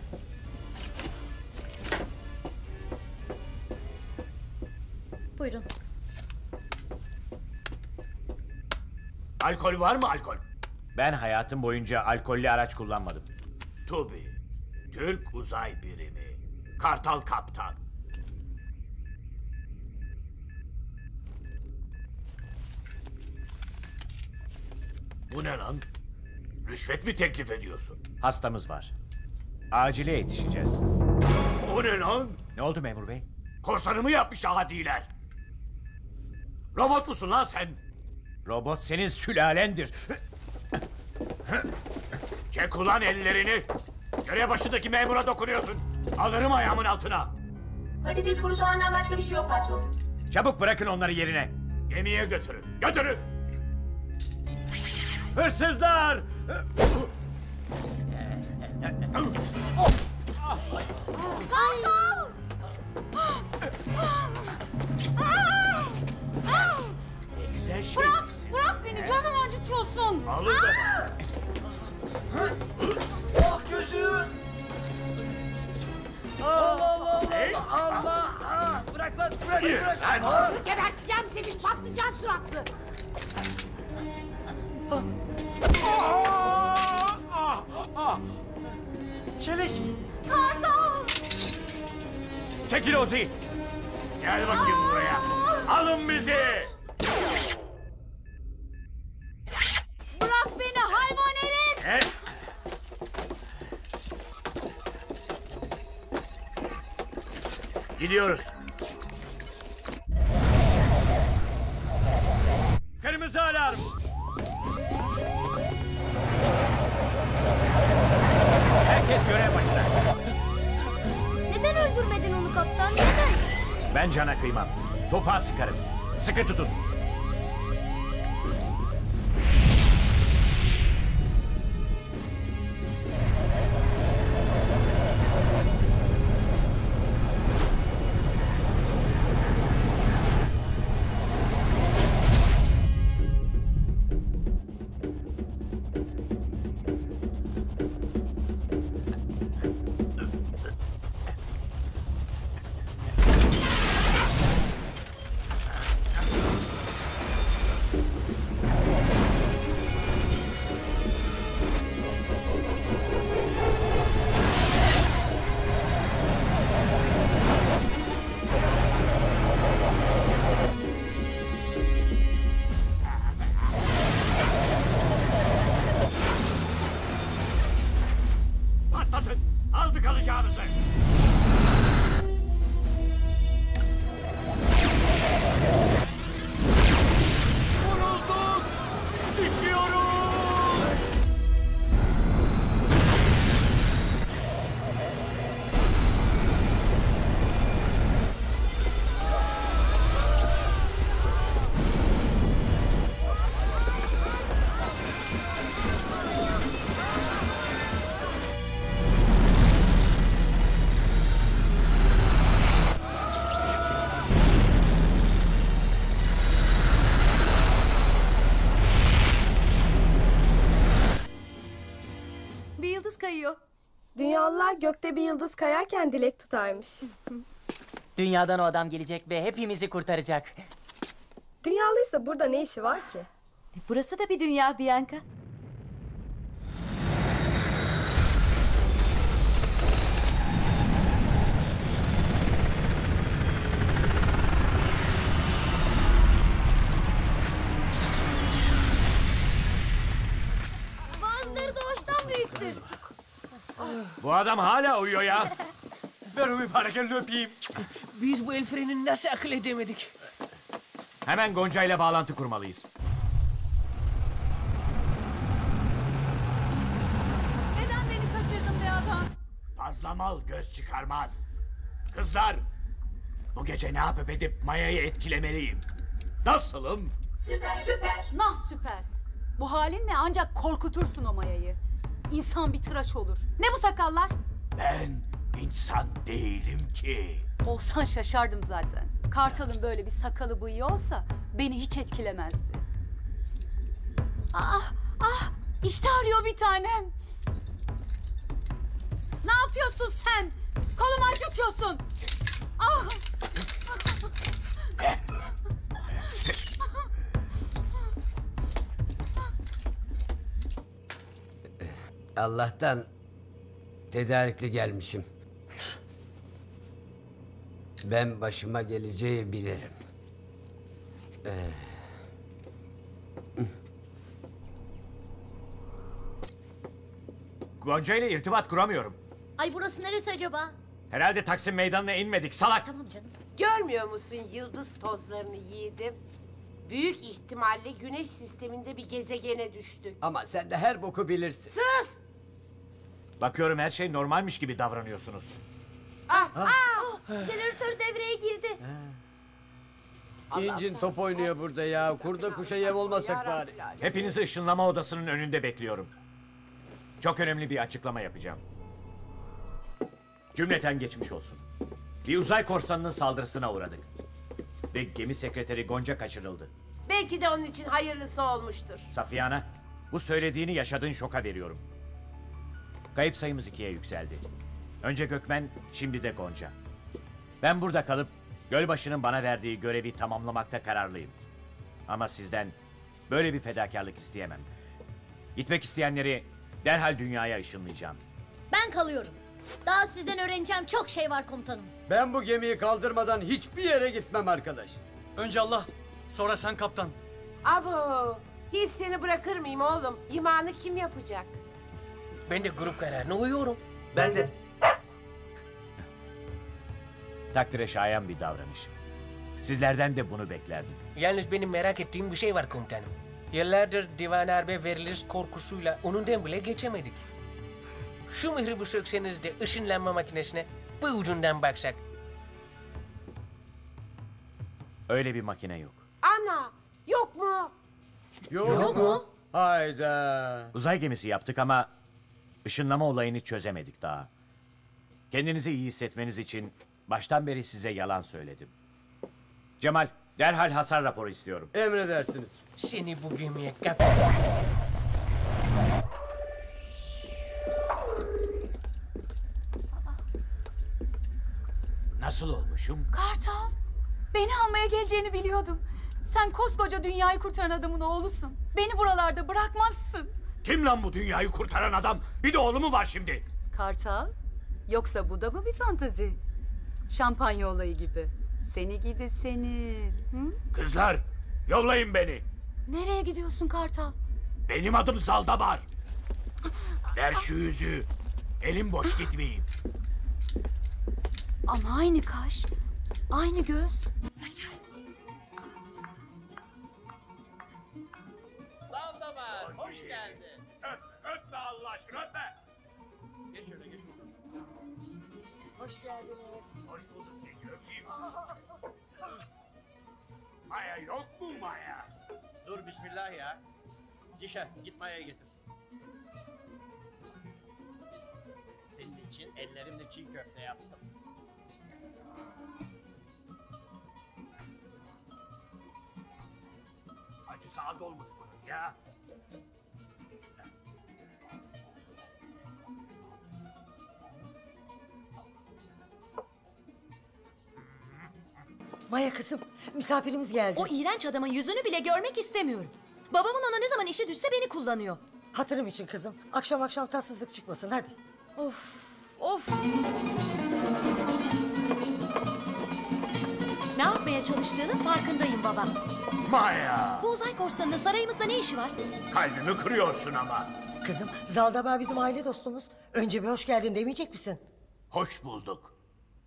Buyurun. Alkol var mı alkol? Ben hayatım boyunca alkollü araç kullanmadım. Tubi, Türk Uzay Birimi, Kartal Kaptan. Bu ne lan? Rüşvet mi teklif ediyorsun? Hastamız var. Acile yetişeceğiz. O ne lan? Ne oldu memur bey? Korsanımı yapmış adiler. Robot musun lan sen? Robot senin sülalendir. Çek ulan ellerini. Görev başındaki memura dokunuyorsun. Alırım ayağımın altına. Patates kuru soğandan başka bir şey yok patron. Çabuk bırakın onları yerine. Gemiye götürün. Götürün. Hırsızlar! Kartal! Ne güzel şey. Bırak, bırak beni canımı acıtıyorsun. Alın da. Ah gözüm! Allah Allah Allah Allah Allah! Bırak lan bırak bırak! Aa, geberteceğim seni patlıcan suratlı. Çelik! Kartal! Çekil Ozi! Gel bakayım buraya. Alın bizi. Bırak beni hayvan herif. Gel. Gidiyoruz. Kırmızı alarm! Herkes görev başına. Neden öldürmedin onu kaptan? Neden? Ben cana kıymam. Topağı sıkarım. Sıkı tutun. atın. Aldık alacağınızı. Vurulduk. Düşüyoruz. Bir yıldız kayıyor. Dünyalılar gökte bir yıldız kayarken dilek tutarmış. Dünyadan o adam gelecek ve hepimizi kurtaracak. Dünyalıysa burada ne işi var ki? Burası da bir dünya Bianca. Bazıları doğuştan büyüktür. Bu adam hala uyuyor ya. Ver o mübarek elini öpeyim. Biz bu el frenini nasıl akıl edemedik? Hemen Gonca ile bağlantı kurmalıyız. Neden beni kaçırdın be adam? Fazla mal göz çıkarmaz. Kızlar, bu gece ne yapıp edip Maya'yı etkilemeliyim. Nasılım? Süper süper. Nah süper. Bu halinle ancak korkutursun o Maya'yı. İnsan bir tıraş olur. Ne bu sakallar? Ben insan değilim ki. Olsan şaşardım zaten. Kartal'ın böyle bir sakalı bıyığı olsa beni hiç etkilemezdi. Ah ah işte arıyor bir tanem. Ne yapıyorsun sen? Kolumu acıtıyorsun. Ah. Allah'tan tedarikli gelmişim. Ben başıma geleceği bilirim. Ee, Gonca ile irtibat kuramıyorum. Ay burası neresi acaba? Herhalde Taksim Meydanı'na inmedik salak. Tamam canım. Görmüyor musun yıldız tozlarını yiğidim? Büyük ihtimalle güneş sisteminde bir gezegene düştük. Ama sen de her boku bilirsin. Sus! Bakıyorum her şey normalmiş gibi davranıyorsunuz. Ah, ah. Oh, jeneratör devreye girdi. İncin top oynuyor burada ya. Kurda kuşa yem olmasak bari. Hepinizi ışınlama odasının önünde bekliyorum. Çok önemli bir açıklama yapacağım. Cümleten geçmiş olsun. Bir uzay korsanının saldırısına uğradık. Ve gemi sekreteri Gonca kaçırıldı. Belki de onun için hayırlısı olmuştur. Safiye Ana, bu söylediğini yaşadığın şoka veriyorum. Kayıp sayımız ikiye yükseldi. Önce Gökmen, şimdi de Gonca. Ben burada kalıp Gölbaşı'nın bana verdiği görevi tamamlamakta kararlıyım. Ama sizden böyle bir fedakarlık isteyemem. Gitmek isteyenleri derhal dünyaya ışınlayacağım. Ben kalıyorum. Daha sizden öğreneceğim çok şey var komutanım. Ben bu gemiyi kaldırmadan hiçbir yere gitmem arkadaş. Önce Allah, sonra sen kaptan. Abo, hiç seni bırakır mıyım oğlum? İmanı kim yapacak? Ben de grup kararına uyuyorum. Ben de. Takdire şayan bir davranış. Sizlerden de bunu beklerdim. Yalnız benim merak ettiğim bir şey var komutanım. Yıllardır divan harbe veririz korkusuyla onundan bile geçemedik. Şu mührü sökseniz de ışınlanma makinesine bu ucundan baksak. Öyle bir makine yok. Ana, yok mu? Yok, yok mu? Hayda. Uzay gemisi yaptık ama ışınlama olayını çözemedik daha. Kendinizi iyi hissetmeniz için baştan beri size yalan söyledim. Cemal, derhal hasar raporu istiyorum. Emredersiniz. Seni bu gemiye kap. Nasıl olmuşum? Kartal, beni almaya geleceğini biliyordum. Sen koskoca dünyayı kurtaran adamın oğlusun. Beni buralarda bırakmazsın. Kim lan bu dünyayı kurtaran adam? Bir de oğlu mu var şimdi? Kartal, yoksa bu da mı bir fantezi? Şampanya olayı gibi. Seni gidi seni. Hı? Kızlar, yollayın beni. Nereye gidiyorsun Kartal? Benim adım Zaldamar. Ver şu yüzüğü. Elim boş gitmeyeyim. Ama aynı kaş, aynı göz. Zaldabar, hoş geldin. Öp, öpme Allah aşkına öpme. Geç şöyle geç. Hoş geldiniz. Hoş bulduk yenge öpeyim. Maya yok mu Maya? Dur bismillah ya. Zişan git Maya'yı getir. Senin için ellerimle çiğ köfte yaptım. Acısı az olmuş bunun ya. Maya kızım, misafirimiz geldi. O iğrenç adamın yüzünü bile görmek istemiyorum. Babamın ona ne zaman işi düşse beni kullanıyor. Hatırım için kızım. Akşam akşam tatsızlık çıkmasın hadi. Of, of. Ne yapmaya çalıştığının farkındayım baba. Maya! Bu uzay korsanının sarayımızda ne işi var? Kalbimi kırıyorsun ama. Kızım, Zaldabar bizim aile dostumuz. Önce bir hoş geldin demeyecek misin? Hoş bulduk.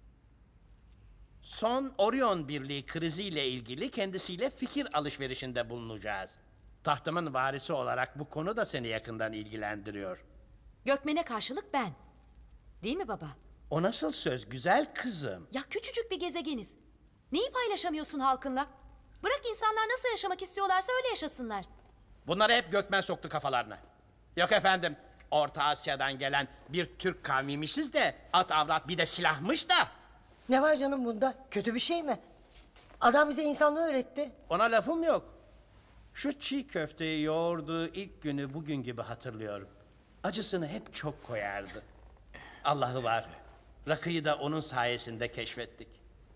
Son Orion Birliği kriziyle ilgili kendisiyle fikir alışverişinde bulunacağız. Tahtımın varisi olarak bu konu da seni yakından ilgilendiriyor. Gökmen'e karşılık ben. Değil mi baba? O nasıl söz güzel kızım? Ya küçücük bir gezegeniz. Neyi paylaşamıyorsun halkınla? Bırak insanlar nasıl yaşamak istiyorlarsa öyle yaşasınlar. Bunları hep Gökmen soktu kafalarına. Yok efendim, Orta Asya'dan gelen bir Türk kavmiymişiz de at avrat bir de silahmış da. Ne var canım bunda? Kötü bir şey mi? Adam bize insanlığı öğretti. Ona lafım yok. Şu çiğ köfteyi yoğurduğu ilk günü bugün gibi hatırlıyorum. Acısını hep çok koyardı. Allah'ı var. Rakıyı da onun sayesinde keşfettik.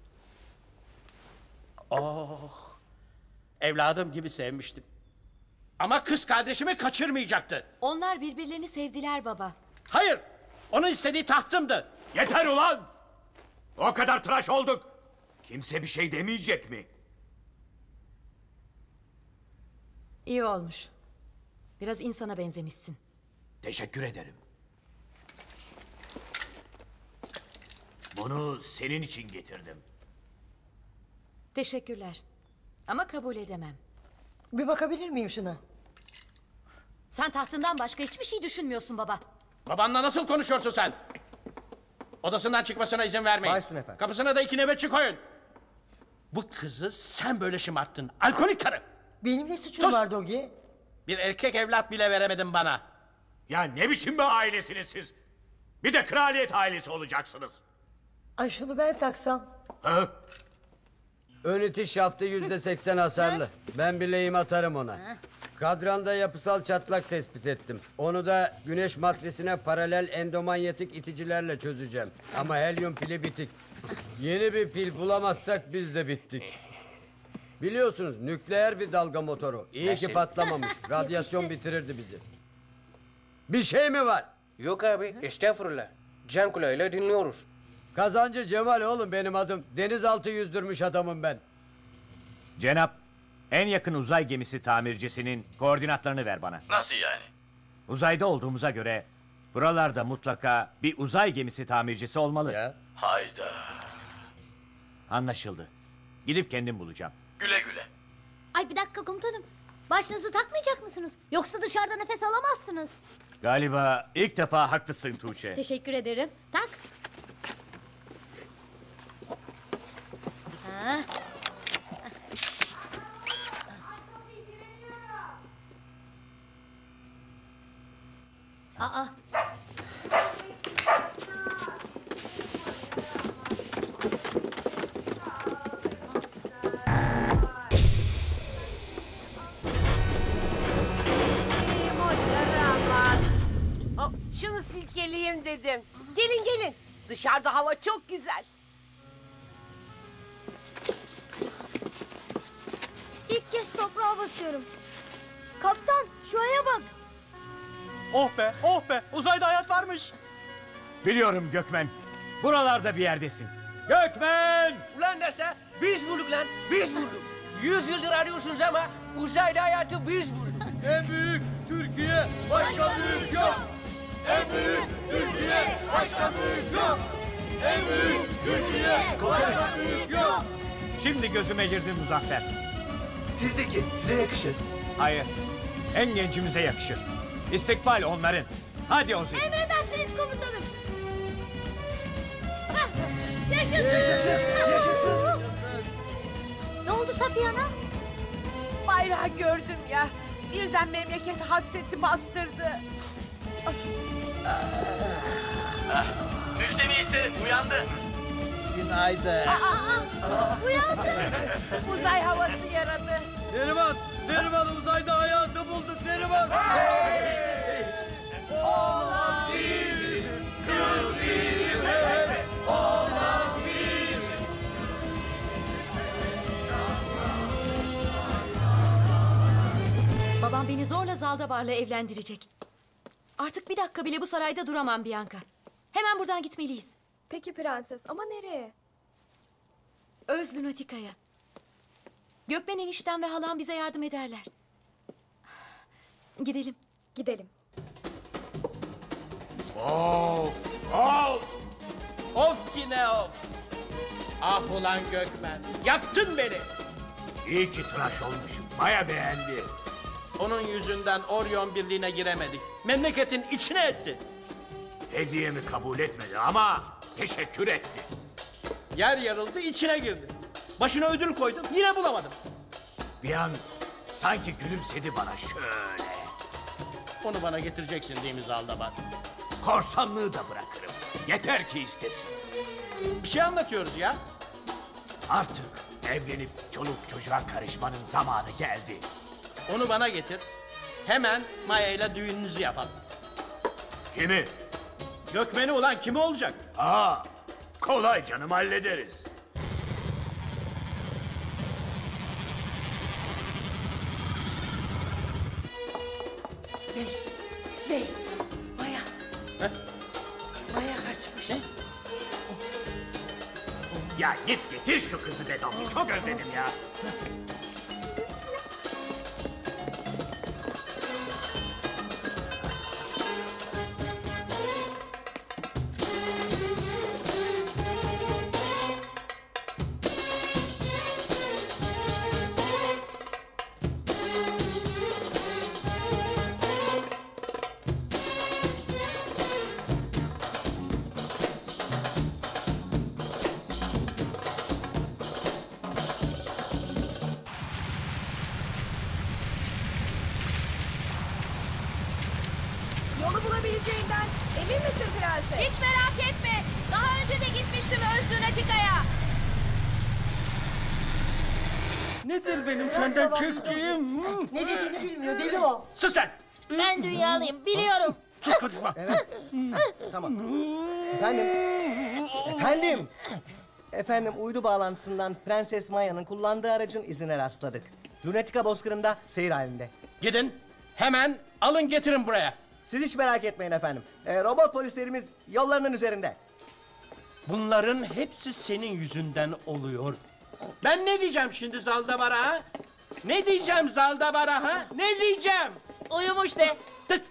Oh! Evladım gibi sevmiştim. Ama kız kardeşimi kaçırmayacaktı. Onlar birbirlerini sevdiler baba. Hayır! Onun istediği tahtımdı. Yeter ulan! O kadar tıraş olduk. Kimse bir şey demeyecek mi? İyi olmuş. Biraz insana benzemişsin. Teşekkür ederim. Bunu senin için getirdim. Teşekkürler. Ama kabul edemem. Bir bakabilir miyim şuna? Sen tahtından başka hiçbir şey düşünmüyorsun baba. Babanla nasıl konuşuyorsun sen? Odasından çıkmasına izin vermeyin. Başüstüne efendim. Kapısına da iki nöbetçi koyun. Bu kızı sen böyle şımarttın. Alkolik karı. Benim ne suçum Sus! var Dogi? Bir erkek evlat bile veremedin bana. Ya ne biçim bir ailesiniz siz? Bir de kraliyet ailesi olacaksınız. Ay şunu ben taksam. Ha? Ön itiş şaftı yüzde seksen hasarlı. Ben bileğimi atarım ona. Kadranda yapısal çatlak tespit ettim. Onu da güneş matrisine paralel endomanyetik iticilerle çözeceğim. Ama helyum pili bitik. Yeni bir pil bulamazsak biz de bittik. Biliyorsunuz nükleer bir dalga motoru. İyi Nasıl? ki patlamamış. Radyasyon bitirirdi bizi. Bir şey mi var? Yok abi, estağfurullah. Can kulağıyla dinliyoruz. Kazancı Cemal oğlum benim adım. Denizaltı yüzdürmüş adamım ben. Cenap, en yakın uzay gemisi tamircisinin koordinatlarını ver bana. Nasıl yani? Uzayda olduğumuza göre buralarda mutlaka bir uzay gemisi tamircisi olmalı. Ya. Hayda. Anlaşıldı. Gidip kendim bulacağım. Güle güle. Ay bir dakika komutanım. Başınızı takmayacak mısınız? Yoksa dışarıda nefes alamazsınız. Galiba ilk defa haklısın Tuğçe. Teşekkür ederim. Tak. Ha. Aa. Oh, şunu silkeleyeyim dedim. Gelin gelin. Dışarıda hava çok güzel. İlk kez toprağa basıyorum. Kaptan şu aya bak. Oh be, oh be. Uzayda hayat varmış. Biliyorum Gökmen. Buralarda bir yerdesin. Gökmen! Ulan NASA, biz bulduk lan, biz bulduk. Yüz yıldır arıyorsunuz ama uzayda hayatı biz bulduk. En büyük Türkiye, başka büyük yok. En büyük Türkiye, Başka büyük yok. En büyük Türkiye. Başka büyük yok. Şimdi gözüme girdin Muzaffer. Sizdeki size yakışır. Hayır. En gencimize yakışır. İstikbal onların. Hadi Ozi. Emredersiniz komutanım. Hah, yaşasın. Yaşasın, yaşasın. Ne oldu Safiye Ana? Bayrağı gördüm ya. Birden memleket hasreti bastırdı. Müjdemi isterim, uyandı. Günaydın. Uyandı. Uzay havası yaradı. Neriman, Neriman uzayda hayatı bulduk Neriman. Oğlan biz, kız bizim hep. Oğlan biz. Babam beni zorla Zaldabar'la evlendirecek. Artık bir dakika bile bu sarayda duramam Bianca. Hemen buradan gitmeliyiz. Peki prenses ama nereye? Öz Lunatica'ya. Gökmen eniştem ve halam bize yardım ederler. Gidelim. Gidelim. Of! Of! Of yine of! Ah ulan Gökmen, yaktın beni! İyi ki tıraş olmuşum. Maya beğendi. Onun yüzünden Orion Birliği'ne giremedik. Memleketin içine etti. Hediyemi kabul etmedi ama teşekkür etti. Yer yarıldı, içine girdi. Başına ödül koydum, yine bulamadım. Bir an sanki gülümsedi bana şöyle. Onu bana getireceksin değil mi Zaldabar? Korsanlığı da bırakırım. Yeter ki istesin. Bir şey anlatıyoruz ya. Artık evlenip çoluk çocuğa karışmanın zamanı geldi. Onu bana getir. Hemen Maya ile düğününüzü yapalım. Kimi? Gökmen'i ulan kimi olacak? Aa, kolay canım hallederiz. Bey, bey, Maya. Maya kaçmış. Ya git getir şu kızı Dedon'u. Çok özledim ya. Yolu bulabileceğinden emin misin prenses? Hiç merak etme. Daha önce de gitmiştim Öz Lunatica'ya. Nedir benim senden çektiğim? Ne dediğini bilmiyor deli o. Sus sen! Ben dünyalıyım biliyorum. Sus konuşma. Evet. Tamam. Efendim? Efendim? Efendim uydu bağlantısından Prenses Maya'nın kullandığı aracın izine rastladık. Lunatica bozkırında seyir halinde. Gidin hemen alın getirin buraya. Siz hiç merak etmeyin efendim. Ee, robot polislerimiz yollarının üzerinde. Bunların hepsi senin yüzünden oluyor. Ben ne diyeceğim şimdi Zaldabar'a ha? Ne diyeceğim Zaldabar'a ha? Ne diyeceğim? Uyumuş de. Tık.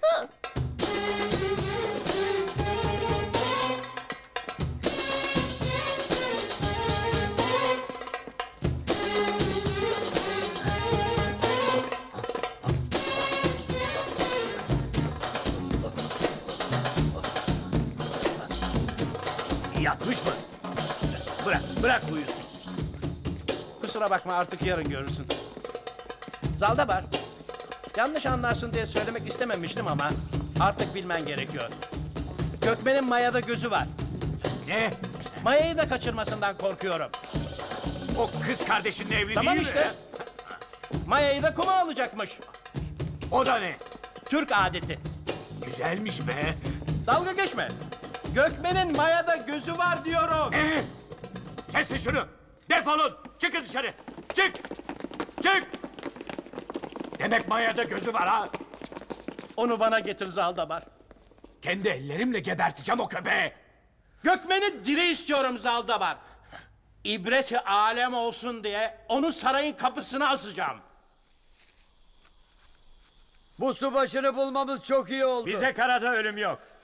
Yatmış mı? Bırak, bırak uyusun. Kusura bakma artık yarın görürsün. Zaldabar, yanlış anlarsın diye söylemek istememiştim ama artık bilmen gerekiyor. Gökmen'in Maya'da gözü var. Ne? Maya'yı da kaçırmasından korkuyorum. O kız kardeşinle evli Tamam değil işte. mi? Maya'yı da kuma alacakmış. O da ne? Türk adeti. Güzelmiş be. Dalga geçme. Gökmen'in Maya'da gözü var diyorum. Ee, kesin şunu. Defolun. Çıkın dışarı. Çık. Çık. Demek Maya'da gözü var ha? Onu bana getir Zaldabar. Kendi ellerimle geberteceğim o köpeği. Gökmen'i diri istiyorum Zaldabar. İbreti alem olsun diye onu sarayın kapısına asacağım. Bu subaşını bulmamız çok iyi oldu. Bize karada ölüm yok.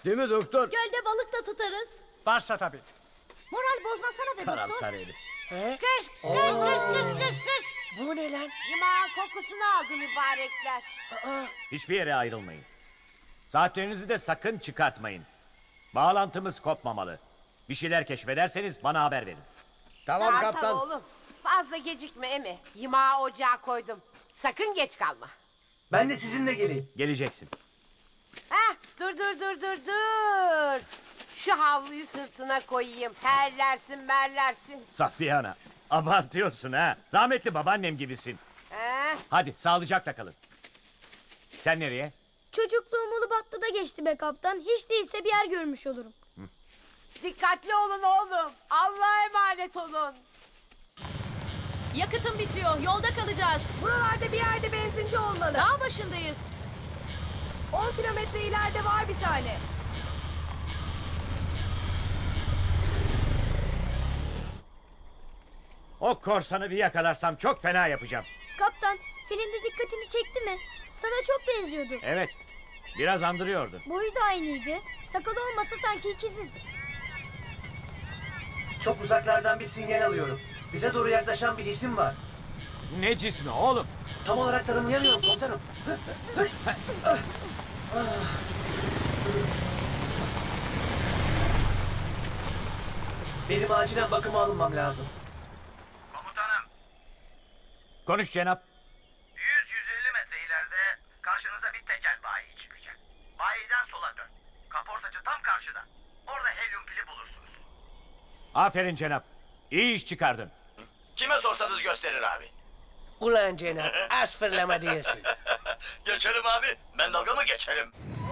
Değil mi doktor? Gölde balık da tutarız. Varsa tabii. Moral bozmasana be doktor. Karamsar herif. Kış, kış, kış, kış, kış, kış. Bu ne lan? Yumağın kokusunu aldı mübarekler. Hiçbir yere ayrılmayın. Saatlerinizi de sakın çıkartmayın. Bağlantımız kopmamalı. Bir şeyler keşfederseniz bana haber verin. Tamam Kartal kaptan. oğlum. Fazla gecikme Emi. Yumağı ocağa koydum. Sakın geç kalma. Ben de sizinle geleyim. Geleceksin. Heh, dur dur dur dur dur. Şu havluyu sırtına koyayım. Terlersin merlersin. Safiye Ana, abartıyorsun ha. Rahmetli babaannem gibisin. Eh, Hadi sağlıcakla kalın. Sen nereye? Çocukluğum Ulubatlı'da geçti be kaptan. Hiç değilse bir yer görmüş olurum. dikkatli olun oğlum. Allah'a emanet olun. Yakıtım bitiyor. Yolda kalacağız. Buralarda bir yerde benzinci olmalı. Dağ başındayız. on kilometre ileride var bir tane. O korsanı bir yakalarsam çok fena yapacağım. Kaptan, senin de dikkatini çekti mi? Sana çok benziyordu. Evet, biraz andırıyordu. Boyu da aynıydı. Sakalı olmasa sanki ikizin. Çok uzaklardan bir sinyal alıyorum. Bize doğru yaklaşan bir cisim var. Ne cismi oğlum? Tam olarak tanımlayamıyorum komutanım. Benim acilen bakıma alınmam lazım. Komutanım, Konuş Cenap. yüz yüz elli metre ileride karşınıza bir tekel bayi çıkacak. Bayiden sola dön. Kaportacı tam karşıda. Orada helyum pili bulursunuz. Aferin Cenap. İyi iş çıkardın. Kime sorsanız gösterir abi. Ulan Cenap, az fırlama diyorsun. Geçelim abi. Ben dalga mı geçelim?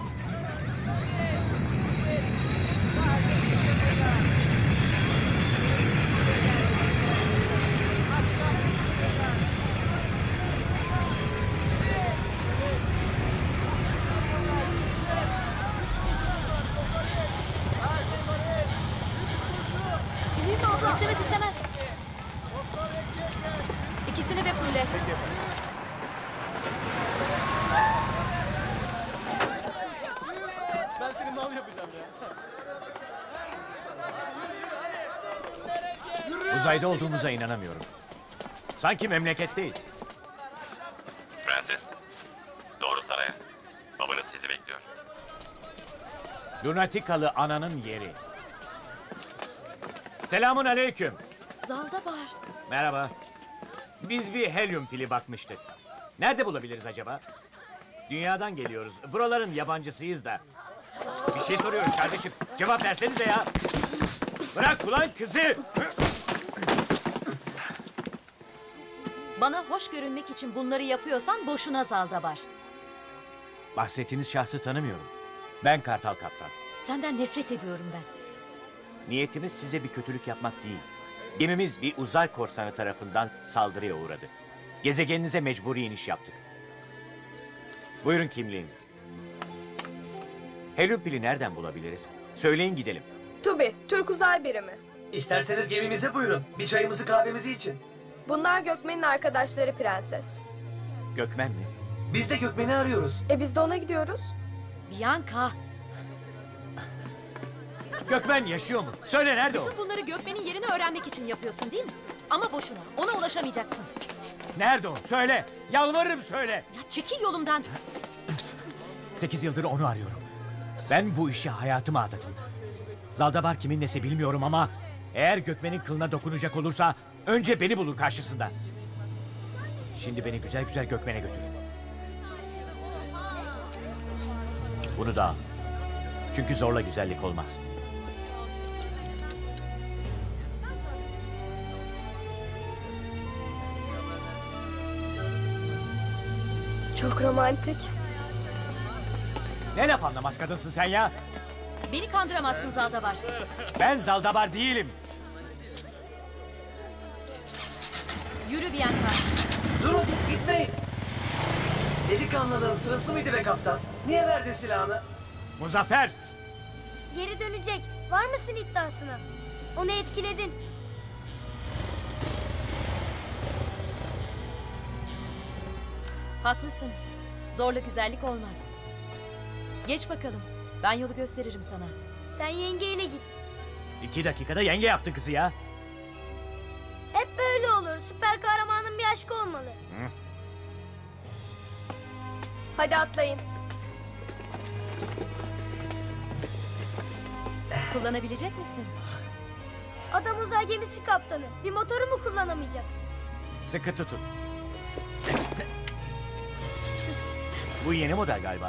Büyük abla istemez istemez. İkisini de fulle. Ben seni mal yapacağım ya. Uzayda olduğumuza inanamıyorum. Sanki memleketteyiz. Prenses, doğru saraya. Babanız sizi bekliyor. Lunatikalı ananın yeri. Selamun aleyküm. Zaldabar. Merhaba. Biz bir helyum pili bakmıştık. Nerede bulabiliriz acaba? Dünyadan geliyoruz. Buraların yabancısıyız da. Bir şey soruyoruz kardeşim. Cevap versenize ya. Bırak ulan kızı. Bana hoş görünmek için bunları yapıyorsan boşuna Zaldabar. Bahsettiğiniz şahsı tanımıyorum. Ben Kartal Kaptan. Senden nefret ediyorum ben. Niyetimiz size bir kötülük yapmak değil. Gemimiz bir uzay korsanı tarafından saldırıya uğradı. Gezegeninize mecburi iniş yaptık. Buyurun kimliğim. Helyum pili nereden bulabiliriz? Söyleyin gidelim. Tubi, Türk Uzay Birimi. İsterseniz gemimize buyurun. Bir çayımızı kahvemizi için. Bunlar Gökmen'in arkadaşları Prenses. Gökmen mi? Biz de Gökmen'i arıyoruz. E biz de ona gidiyoruz. Bianca. Gökmen yaşıyor mu? Söyle nerede o? Bütün bunları Gökmen'in yerini öğrenmek için yapıyorsun değil mi? Ama boşuna. Ona ulaşamayacaksın. Nerede o? Söyle. Yalvarırım söyle. Ya çekil yolumdan. Sekiz yıldır onu arıyorum. Ben bu işe hayatımı adadım. Zaldabar kimin nesi bilmiyorum ama... eğer Gökmen'in kılına dokunacak olursa... önce beni bulur karşısında. Şimdi beni güzel güzel Gökmen'e götür. Bunu da al. Çünkü zorla güzellik olmaz. Çok romantik. Ne laf anlamaz kadınsın sen ya? Beni kandıramazsın Zaldabar. Ben Zaldabar değilim. Yürü Bianca. Durun gitmeyin. Delikanlılığın sırası mıydı be kaptan? Niye verdin silahını? Muzaffer! Geri dönecek. Var mısın iddiasına? Onu etkiledin. Haklısın. Zorla güzellik olmaz. Geç bakalım. Ben yolu gösteririm sana. Sen yengeyle git. İki dakikada yenge yaptı kızı ya. Hep böyle olur. Süper kahramanın bir aşkı olmalı. Hı. Hadi atlayın. Kullanabilecek misin? Adam uzay gemisi kaptanı. Bir motoru mu kullanamayacak? Sıkı tutun. Bu yeni model galiba.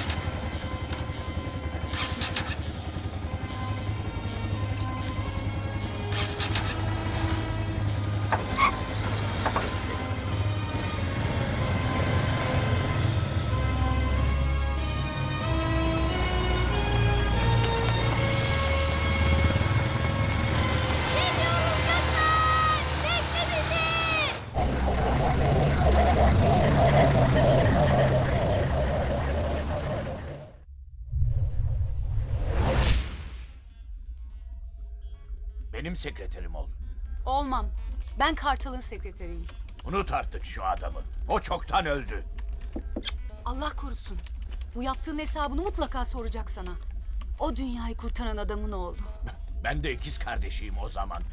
Benim sekreterim ol. Olmam. Ben Kartal'ın sekreteriyim. Unut artık şu adamı. O çoktan öldü. Allah korusun. Bu yaptığın hesabını mutlaka soracak sana. O dünyayı kurtaran adamın oğlu. Ben de ikiz kardeşiyim o zaman.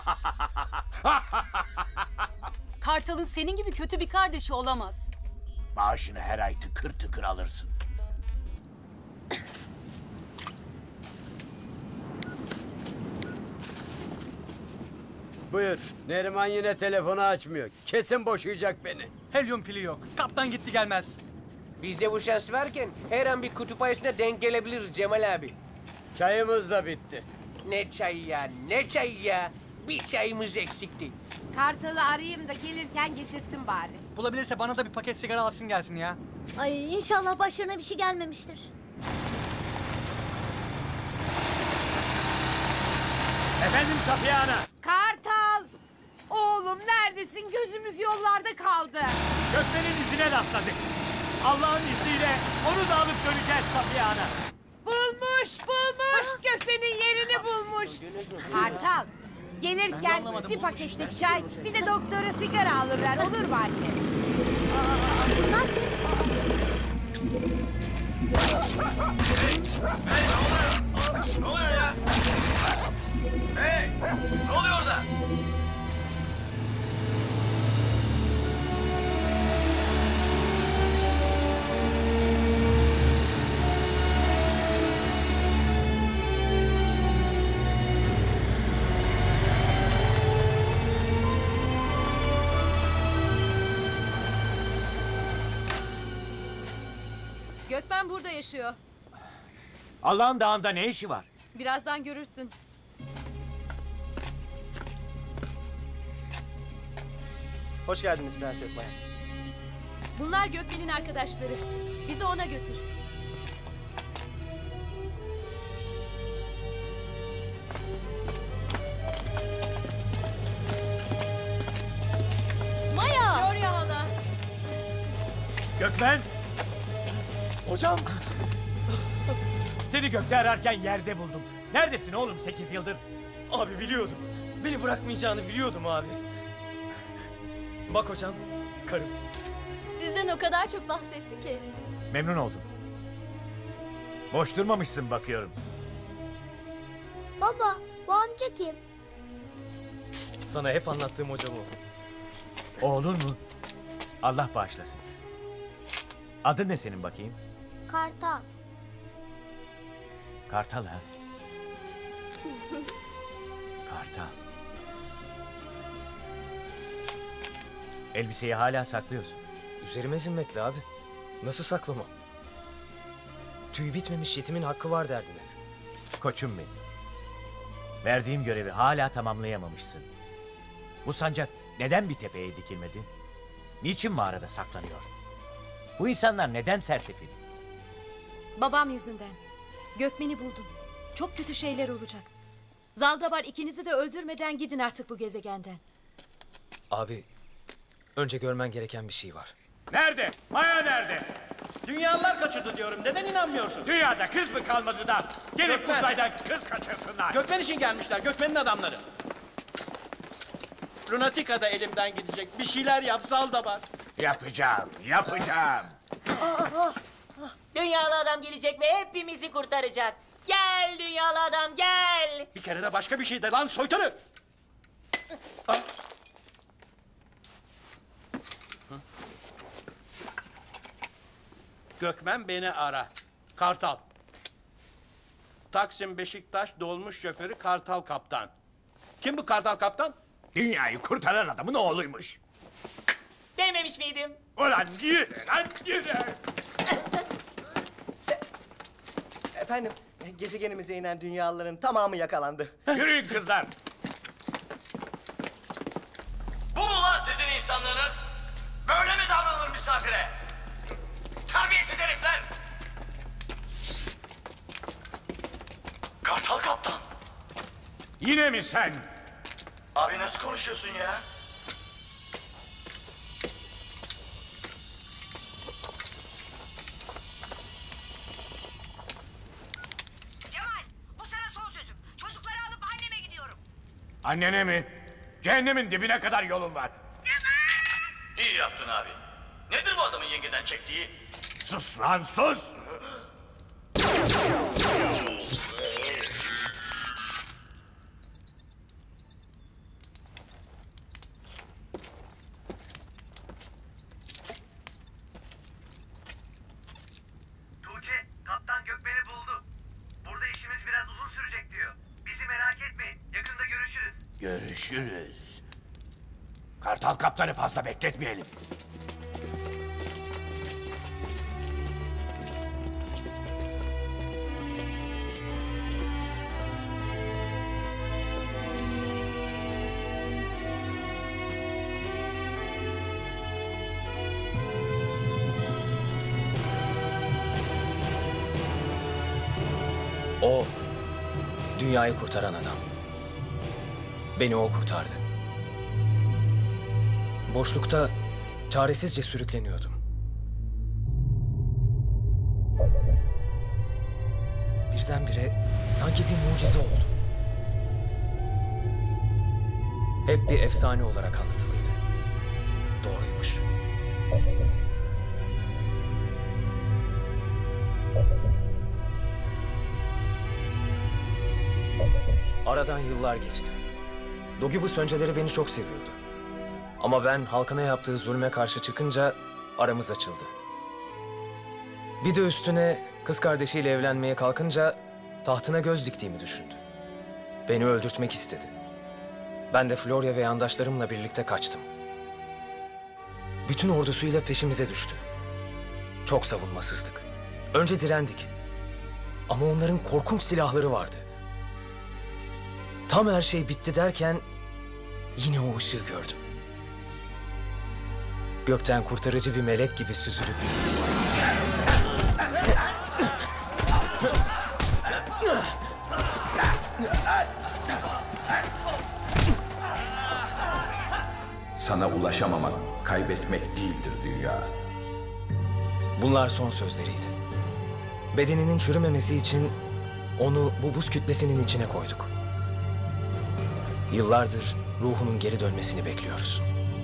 Kartal'ın senin gibi kötü bir kardeşi olamaz. Maaşını her ay tıkır tıkır alırsın. Buyur. Neriman yine telefonu açmıyor. Kesin boşayacak beni. Helyum pili yok. Kaptan gitti gelmez. Bizde bu şans varken her an bir kutup ayısına denk gelebilir Cemal abi. Çayımız da bitti. Ne çay ya, ne çay ya. Bir çayımız eksikti. Kartal'ı arayayım da gelirken getirsin bari. Bulabilirse bana da bir paket sigara alsın gelsin ya. Ay inşallah başlarına bir şey gelmemiştir. Efendim Safiye Ana. Kartal! Oğlum neredesin? Gözümüz yollarda kaldı. Gökmen'in izine rastladık. Allah'ın izniyle onu da alıp döneceğiz Safiye Ana. Bulmuş, bulmuş. Gökmen'in yerini bulmuş. Kartal, gelirken bir pakette çay, bir de doktora sigara alıver. Olur mu anne? Bunlar kim? Ne oluyor ya? Hey! Ne oluyor orada? Gökmen burada yaşıyor. Allah'ın dağında ne işi var? Birazdan görürsün. Hoş geldiniz Prenses Maya. Bunlar Gökmen'in arkadaşları. Bizi ona götür. Maya! Gloria hala. Gökmen! Hocam! Seni gökte ararken yerde buldum. Neredesin oğlum sekiz yıldır? Abi biliyordum. Beni bırakmayacağını biliyordum abi. Bak hocam, karım. Sizden o kadar çok bahsetti ki. Memnun oldum. Boş durmamışsın bakıyorum. Baba, bu amca kim? Sana hep anlattığım hocam oldu. Oğlun mu? Allah bağışlasın. Adın ne senin bakayım? Kartal. Kartal ha? Kartal. Elbiseyi hala saklıyorsun. Üzerime zimmetli abi. Nasıl saklama? Tüy bitmemiş yetimin hakkı var derdin hep. Koçum benim. Verdiğim görevi hala tamamlayamamışsın. Bu sancak neden bir tepeye dikilmedi? Niçin mağarada saklanıyor? Bu insanlar neden sersefil? Babam yüzünden. Gökmen'i buldum. Çok kötü şeyler olacak. Zaldabar ikinizi de öldürmeden gidin artık bu gezegenden. Abi, önce görmen gereken bir şey var. Nerede? Maya nerede? Dünyalılar kaçırdı diyorum. Neden inanmıyorsun? Dünyada kız mı kalmadı da gelip Gökmen. uzaydan kız kaçırsınlar? Gökmen için gelmişler. Gökmen'in adamları. Lunatica da elimden gidecek. Bir şeyler yap Zaldabar. Yapacağım, yapacağım. Dünyalı adam gelecek ve hepimizi kurtaracak. Gel dünyalı adam gel. Bir kere de başka bir şey de lan soytarı. Gökmen beni ara. Kartal. Taksim Beşiktaş dolmuş şoförü Kartal Kaptan. Kim bu Kartal Kaptan? Dünyayı kurtaran adamın oğluymuş. Dememiş miydim? Ulan yürü lan yürü. Efendim, gezegenimize inen dünyalıların tamamı yakalandı. Yürüyün kızlar. Bu mu lan sizin insanlığınız? Böyle mi davranılır misafire? Terbiyesiz herifler! Kartal Kaptan. Yine mi sen? Abi nasıl konuşuyorsun ya? Cemal, bu sana son sözüm. Çocukları alıp anneme gidiyorum. Annene mi? Cehennemin dibine kadar yolun var. İyi yaptın abi. Nedir bu adamın yengeden çektiği? Sus lan sus! Tuğçe, kaptan Gökmen'i buldu. Burada işimiz biraz uzun sürecek diyor. Bizi merak etmeyin. Yakında görüşürüz. Görüşürüz. Kartal Kaptan'ı fazla bekletmeyelim. O, dünyayı kurtaran adam. Beni o kurtardı. Boşlukta çaresizce sürükleniyordum. Birdenbire sanki bir mucize oldu. Hep bir efsane olarak anlatılırdı. Doğruymuş. Aradan yıllar geçti. Dogibus önceleri beni çok seviyordu. Ama ben halkına yaptığı zulme karşı çıkınca aramız açıldı. Bir de üstüne kız kardeşiyle evlenmeye kalkınca tahtına göz diktiğimi düşündü. Beni öldürtmek istedi. Ben de Florya ve yandaşlarımla birlikte kaçtım. Bütün ordusuyla peşimize düştü. Çok savunmasızdık. Önce direndik. Ama onların korkunç silahları vardı. Tam her şey bitti derken yine o ışığı gördüm. Gökten kurtarıcı bir melek gibi süzülüp gitti. Sana ulaşamamak, kaybetmek değildir dünya. Bunlar son sözleriydi. Bedeninin çürümemesi için onu bu buz kütlesinin içine koyduk. Yıllardır ruhunun geri dönmesini bekliyoruz.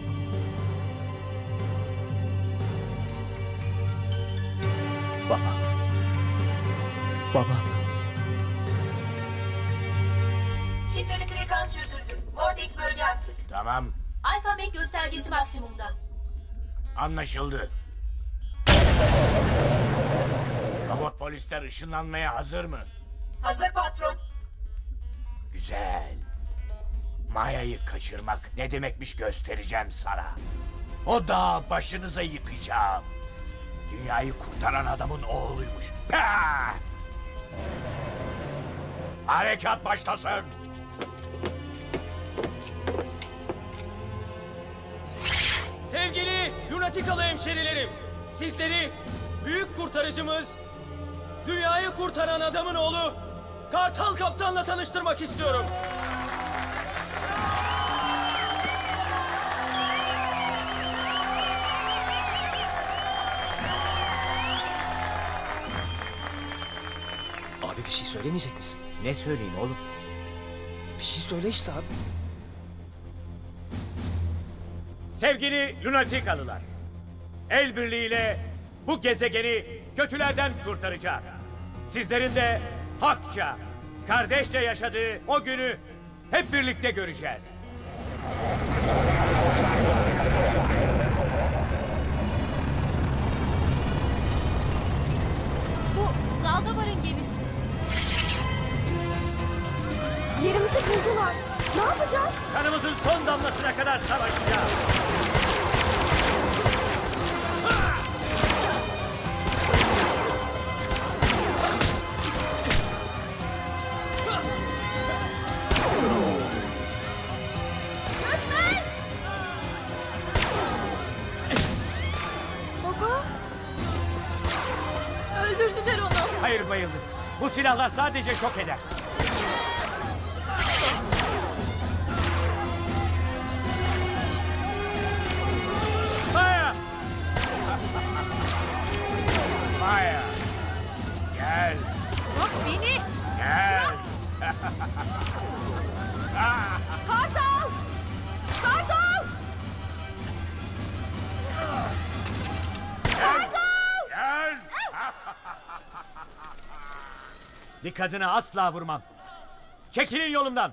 Baba. Baba. Şifreli frekans çözüldü. Vortex bölge aktif. Tamam, Alfa Mac göstergesi maksimumda. anlaşıldı. Robot polisler ışınlanmaya hazır mı? Hazır patron. Güzel. Maya'yı kaçırmak ne demekmiş göstereceğim sana. O dağı başınıza yıkacağım. Dünyayı kurtaran adamın oğluymuş. Pah! Harekat başlasın. Sevgili Lunatikalı hemşerilerim, sizleri büyük kurtarıcımız, dünyayı kurtaran adamın oğlu Kartal Kaptan'la tanıştırmak istiyorum. Abi bir şey söylemeyecek misin? Ne söyleyeyim oğlum? Bir şey söyle işte abi. Sevgili Lunatikalılar, el birliğiyle bu gezegeni kötülerden kurtaracağız. Sizlerin de hakça, kardeşçe yaşadığı o günü hep birlikte göreceğiz. Bu Zaldabar'ın gemisi. Yerimizi buldular. Ne yapacağız? Kanımızın son damlasına kadar savaşacağız. Gökmen! Baba. Öldürdüler onu. Hayır bayıldı. Bu silahlar sadece şok eder. Maya! Maya! Gel. Bırak beni. Gel. Kartal! Kartal! Kartal! Gel. Bir kadına asla vurmam. Çekilin yolumdan.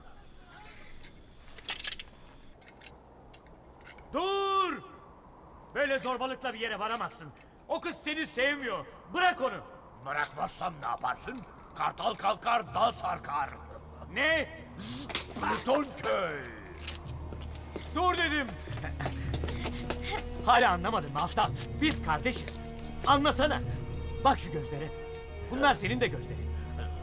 Dur! Böyle zorbalıkla bir yere varamazsın. O kız seni sevmiyor. Bırak onu. Bırakmazsam ne yaparsın? Kartal kalkar, dal sarkar. Ne? Pluton köy. Dur dedim. Hala anlamadın mı aptal? Biz kardeşiz. Anlasana. Bak şu gözlere. Bunlar senin de gözlerin.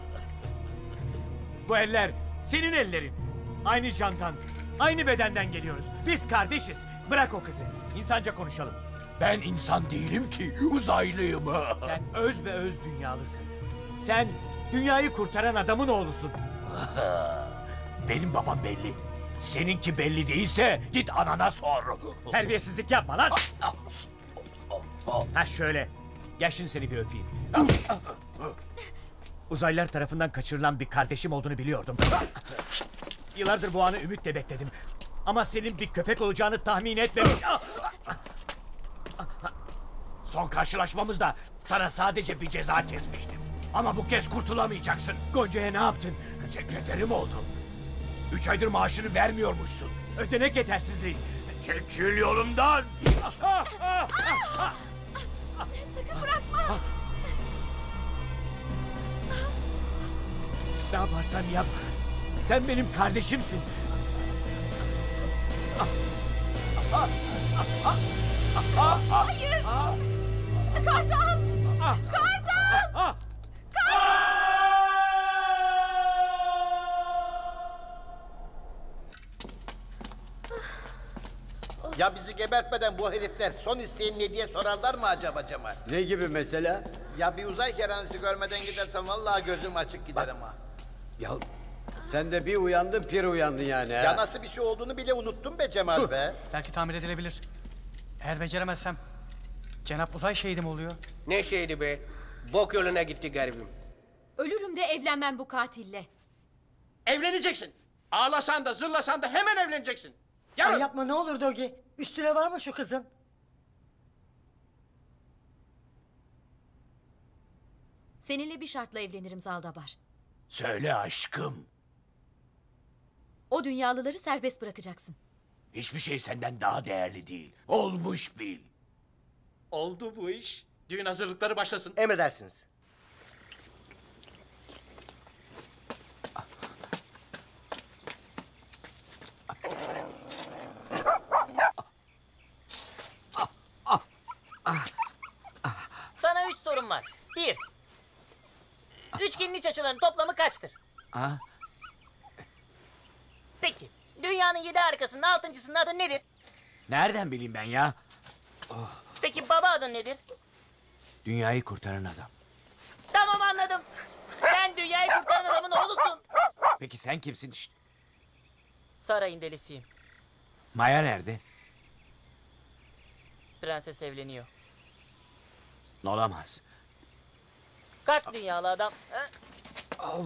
Bu eller senin ellerin. Aynı candan, aynı bedenden geliyoruz. Biz kardeşiz. Bırak o kızı. İnsanca konuşalım. Ben insan değilim ki, uzaylıyım. Sen öz be öz dünyalısın. Sen dünyayı kurtaran adamın oğlusun. Benim babam belli. Seninki belli değilse git anana sor. Terbiyesizlik yapma lan. Ha şöyle. Gel şimdi seni bir öpeyim. Uzaylılar tarafından kaçırılan bir kardeşim olduğunu biliyordum. Yıllardır bu anı ümitle bekledim. Ama senin bir köpek olacağını tahmin etmemiş. Son karşılaşmamızda sana sadece bir ceza kesmiştim. Ama bu kez kurtulamayacaksın. Gonca'ya ne yaptın? Sekreterim oldum. Üç aydır maaşını vermiyormuşsun. Ödenek yetersizliği. Çekil yolumdan. Sakın bırakma. Ne yaparsan yap. Sen benim kardeşimsin. Hayır. Kartal. Kartal. Ya bizi gebertmeden bu herifler son isteğin ne diye sorarlar mı acaba Cemal? Ne gibi mesela? Ya bir uzay kerhanesi görmeden gidersem vallahi gözüm açık gider ama. Ya sen de bir uyandın pir uyandın yani. Ya nasıl bir şey olduğunu bile unuttum be Cemal be. Belki tamir edilebilir. Eğer beceremezsem Cenap uzay şehidi mi oluyor? Ne şeydi be? Bok yoluna gitti garibim. Ölürüm de evlenmem bu katille. Evleneceksin. Ağlasan da zırlasan da hemen evleneceksin. Yarın. Ay yapma ne olur Dogi. Üstüne var mı şu kızın? Seninle bir şartla evlenirim Zaldabar. Söyle aşkım. O dünyalıları serbest bırakacaksın. Hiçbir şey senden daha değerli değil. Olmuş bil. Oldu bu iş. Düğün hazırlıkları başlasın. Emredersiniz. Sana üç sorum var. Bir. Üçgenin iç açılarının toplamı kaçtır? Ha? Peki. Dünyanın yedi harikasının altıncısının adı nedir? Nereden bileyim ben ya? Peki baba adın nedir? Dünyayı kurtaran adam. Tamam anladım. Sen dünyayı kurtaran adamın oğlusun. Peki sen kimsin? Şşt. Sarayın delisiyim. Maya nerede? Prenses evleniyor. Olamaz. Kalk dünyalı adam. Oh.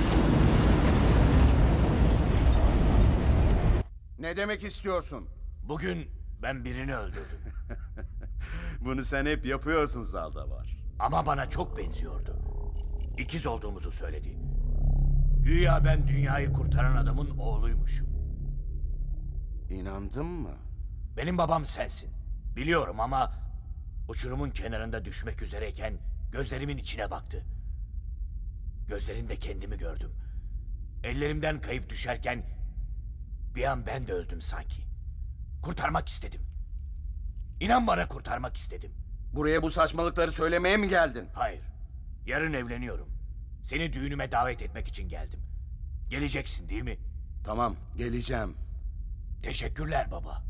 Ne demek istiyorsun? Bugün ben birini öldürdüm. Bunu sen hep yapıyorsun Zaldabar. Ama bana çok benziyordu. İkiz olduğumuzu söyledi. Güya ben dünyayı kurtaran adamın oğluymuşum. İnandın mı? Benim babam sensin. Biliyorum ama uçurumun kenarında düşmek üzereyken gözlerimin içine baktı. Gözlerinde kendimi gördüm. Ellerimden kayıp düşerken bir an ben de öldüm sanki. Kurtarmak istedim. İnan bana kurtarmak istedim. Buraya bu saçmalıkları söylemeye mi geldin? Hayır. Yarın evleniyorum. Seni düğünüme davet etmek için geldim. Geleceksin değil mi? Tamam, geleceğim. Teşekkürler baba.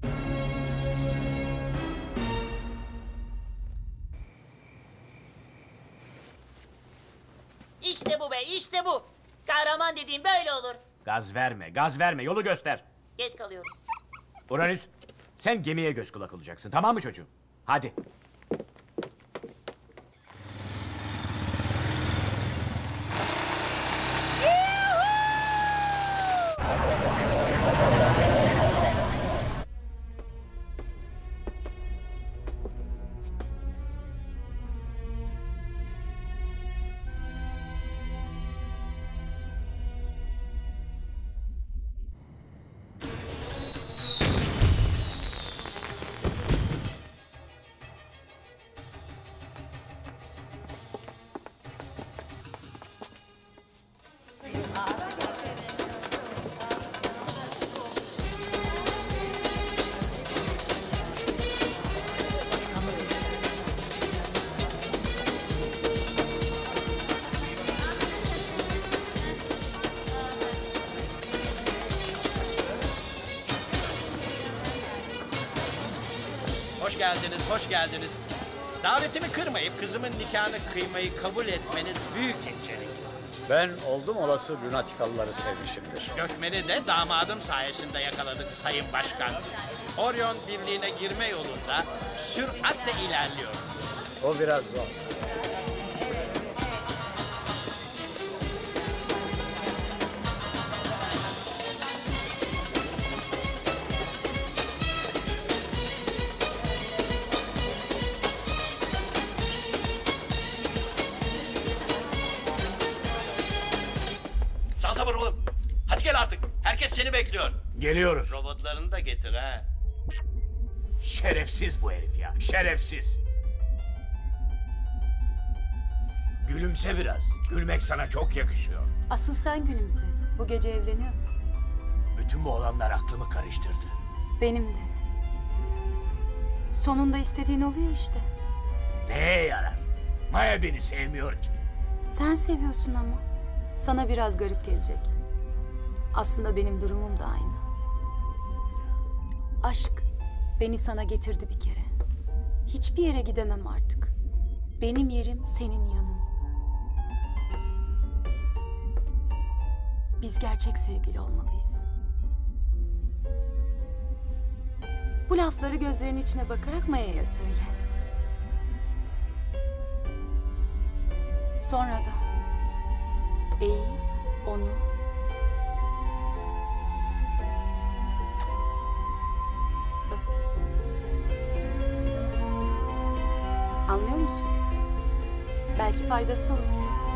İşte bu be, işte bu. Kahraman dediğim böyle olur. Gaz verme, gaz verme. Yolu göster. Geç kalıyoruz. Uranüs, sen gemiye göz kulak olacaksın. Tamam mı çocuğum? Hadi. Hoş geldiniz, hoş geldiniz. Davetimi kırmayıp kızımın nikahını kıymayı kabul etmeniz büyük incelik. Ben oldum olası lunatikalıları sevmişimdir. Gökmen'i de damadım sayesinde yakaladık Sayın Başkan. Orion Birliği'ne girme yolunda süratle ilerliyoruz. O biraz zor. Zaldabar oğlum, hadi gel artık. Herkes seni bekliyor. Geliyoruz. Robotlarını da getir ha. Şerefsiz bu herif ya. Şerefsiz. Gülümse biraz. Gülmek sana çok yakışıyor. Asıl sen gülümse. Bu gece evleniyorsun. Bütün bu olanlar aklımı karıştırdı. Benim de. Sonunda istediğin oluyor işte. Neye yarar? Maya beni sevmiyor ki. Sen seviyorsun ama. Sana biraz garip gelecek. Aslında benim durumum da aynı. Aşk beni sana getirdi bir kere. Hiçbir yere gidemem artık. Benim yerim senin yanın. Biz gerçek sevgili olmalıyız. Bu lafları gözlerinin içine bakarak Maya'ya söyle. Sonra da eğil onu öp. Anlıyor musun? Belki faydası olur.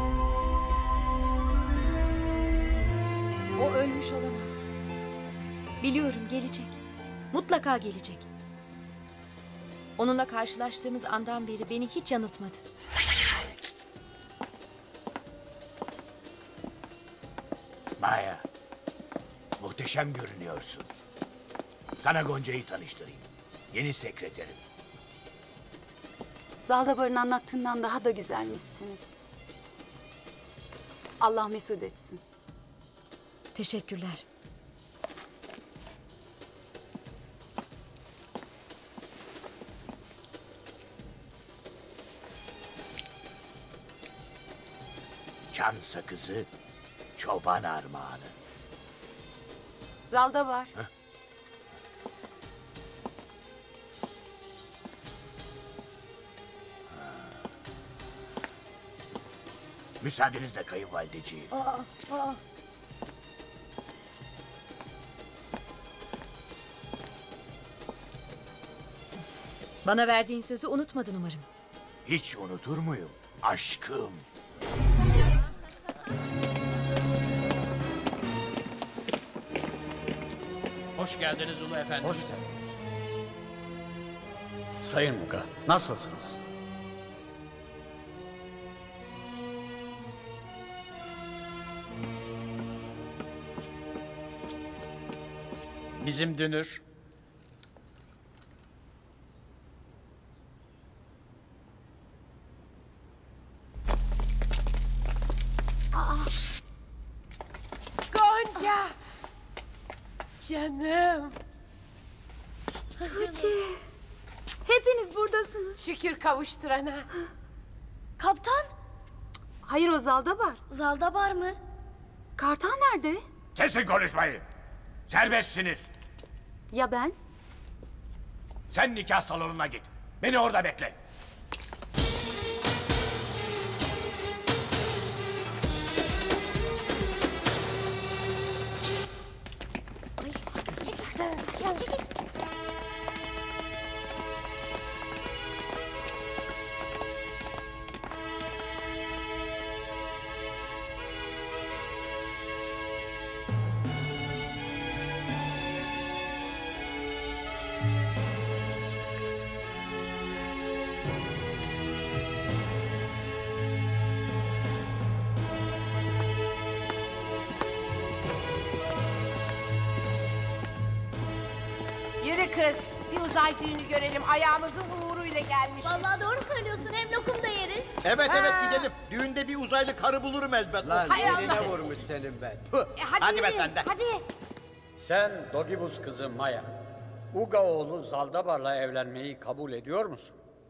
O ölmüş olamaz. Biliyorum gelecek. Mutlaka gelecek. Onunla karşılaştığımız andan beri beni hiç yanıltmadı. Maya, muhteşem görünüyorsun. Sana Gonca'yı tanıştırayım. Yeni sekreterim. Zaldabar'ın anlattığından daha da güzelmişsiniz. Allah mesut etsin. Teşekkürler. Çan sakızı, çoban armağanı. Zaldabar. Heh. Müsaadenizle kayınvalideciğim. Aa, aa. Bana verdiğin sözü unutmadın umarım. Hiç unutur muyum? Aşkım. Hoş geldiniz Ulu Efendimiz. Hoş geldiniz. Sayın Muga, nasılsınız? Bizim dünür. Gonca! Canım! Tuğçe! Hepiniz buradasınız. Şükür kavuşturana. Kaptan? Hayır, o Zaldabar. Zaldabar mı? Kartal nerede? Kesin konuşmayı. Serbestsiniz. Ya ben? Sen nikah salonuna git. Beni orada bekle. Yürü kız. Bir uzay düğünü görelim. Ayağımızın uğruyla gelmişiz. Vallahi doğru söylüyorsun. Hem lokum da yeriz. Evet evet gidelim. Düğünde bir uzaylı karı bulurum elbet. Lan Hay eline Allah. vurmuş senin ben. E, hadi Hadi be yürü, sen de. Hadi. Sen Dogibus kızı Maya, Uga oğlu Zaldabar'la evlenmeyi kabul ediyor musun?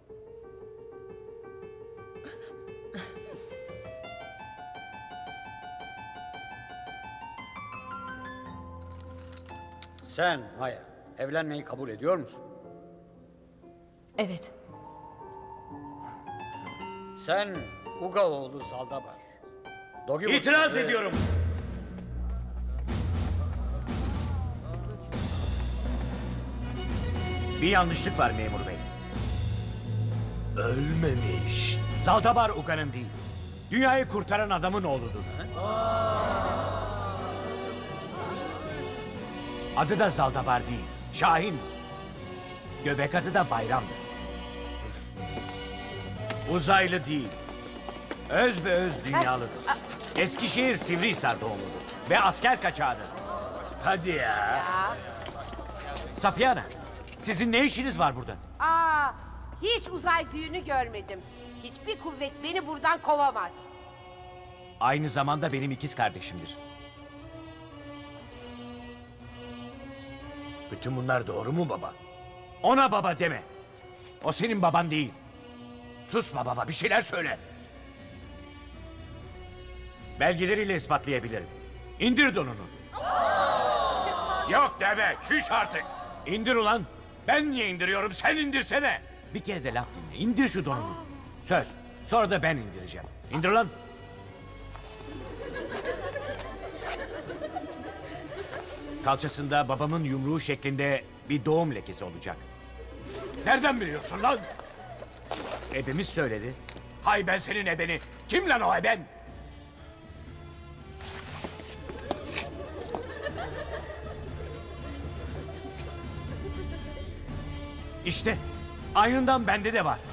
Sen Maya, evlenmeyi kabul ediyor musun? Evet. Sen Uga oğlu Zaldabar. Dogibus İtiraz kızı- ediyorum. Bir yanlışlık var memur bey. Ölmemiş. Zaldabar Uga'nın değil. Dünyayı kurtaran adamın oğludur. Adı da Zaldabar değil, Şahin. Göbek adı da Bayram'dır. Uzaylı değil. Öz be öz dünyalıdır. Eskişehir Sivrihisar doğumludur. Ve asker kaçağıdır. Hadi ya. Safiye Ana, sizin ne işiniz var burada? Aa, hiç uzay düğünü görmedim. Hiçbir kuvvet beni buradan kovamaz. Aynı zamanda benim ikiz kardeşimdir. Bütün bunlar doğru mu baba? Ona baba deme. O senin baban değil. Susma baba, bir şeyler söyle. Belgeleriyle ispatlayabilirim. İndir donunu. Yok deve, çüş artık. İndir ulan. Ben niye indiriyorum, sen indirsene. Bir kere de laf dinle. İndir şu donunu. Söz. Sonra da ben indireceğim. İndir lan. Kalçasında babamın yumruğu şeklinde bir doğum lekesi olacak. Nereden biliyorsun lan? Ebemiz söyledi. Hay ben senin ebeni. Kim lan o eben? İşte aynından bende de var.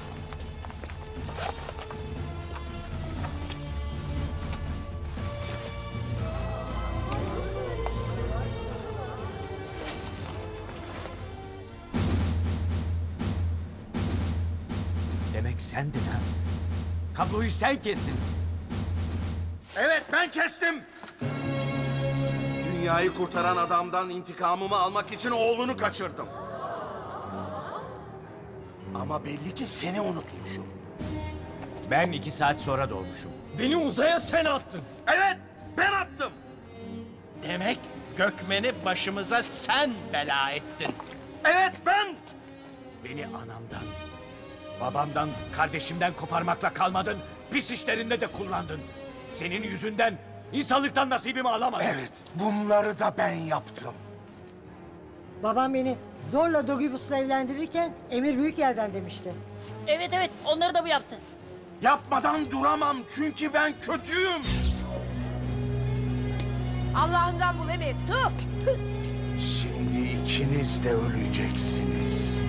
Demek sendin ha? Kabloyu sen kestin. Evet ben kestim. Dünyayı kurtaran adamdan intikamımı almak için oğlunu kaçırdım. Ama belli ki seni unutmuşum. Ben iki saat sonra doğmuşum. Beni uzaya sen attın. Evet ben attım. Demek Gökmen'i başımıza sen bela ettin. Evet ben. Beni anamdan, babamdan, kardeşimden koparmakla kalmadın. Pis işlerinde de kullandın. Senin yüzünden insanlıktan nasibimi alamadım. Evet bunları da ben yaptım. Babam beni zorla Dogibus'la evlendirirken Emir Büyükyer'den demişti. Evet evet onları da bu yaptı. Yapmadan duramam çünkü ben kötüyüm. Allah'ından bul Emir. Tuh. Şimdi ikiniz de öleceksiniz.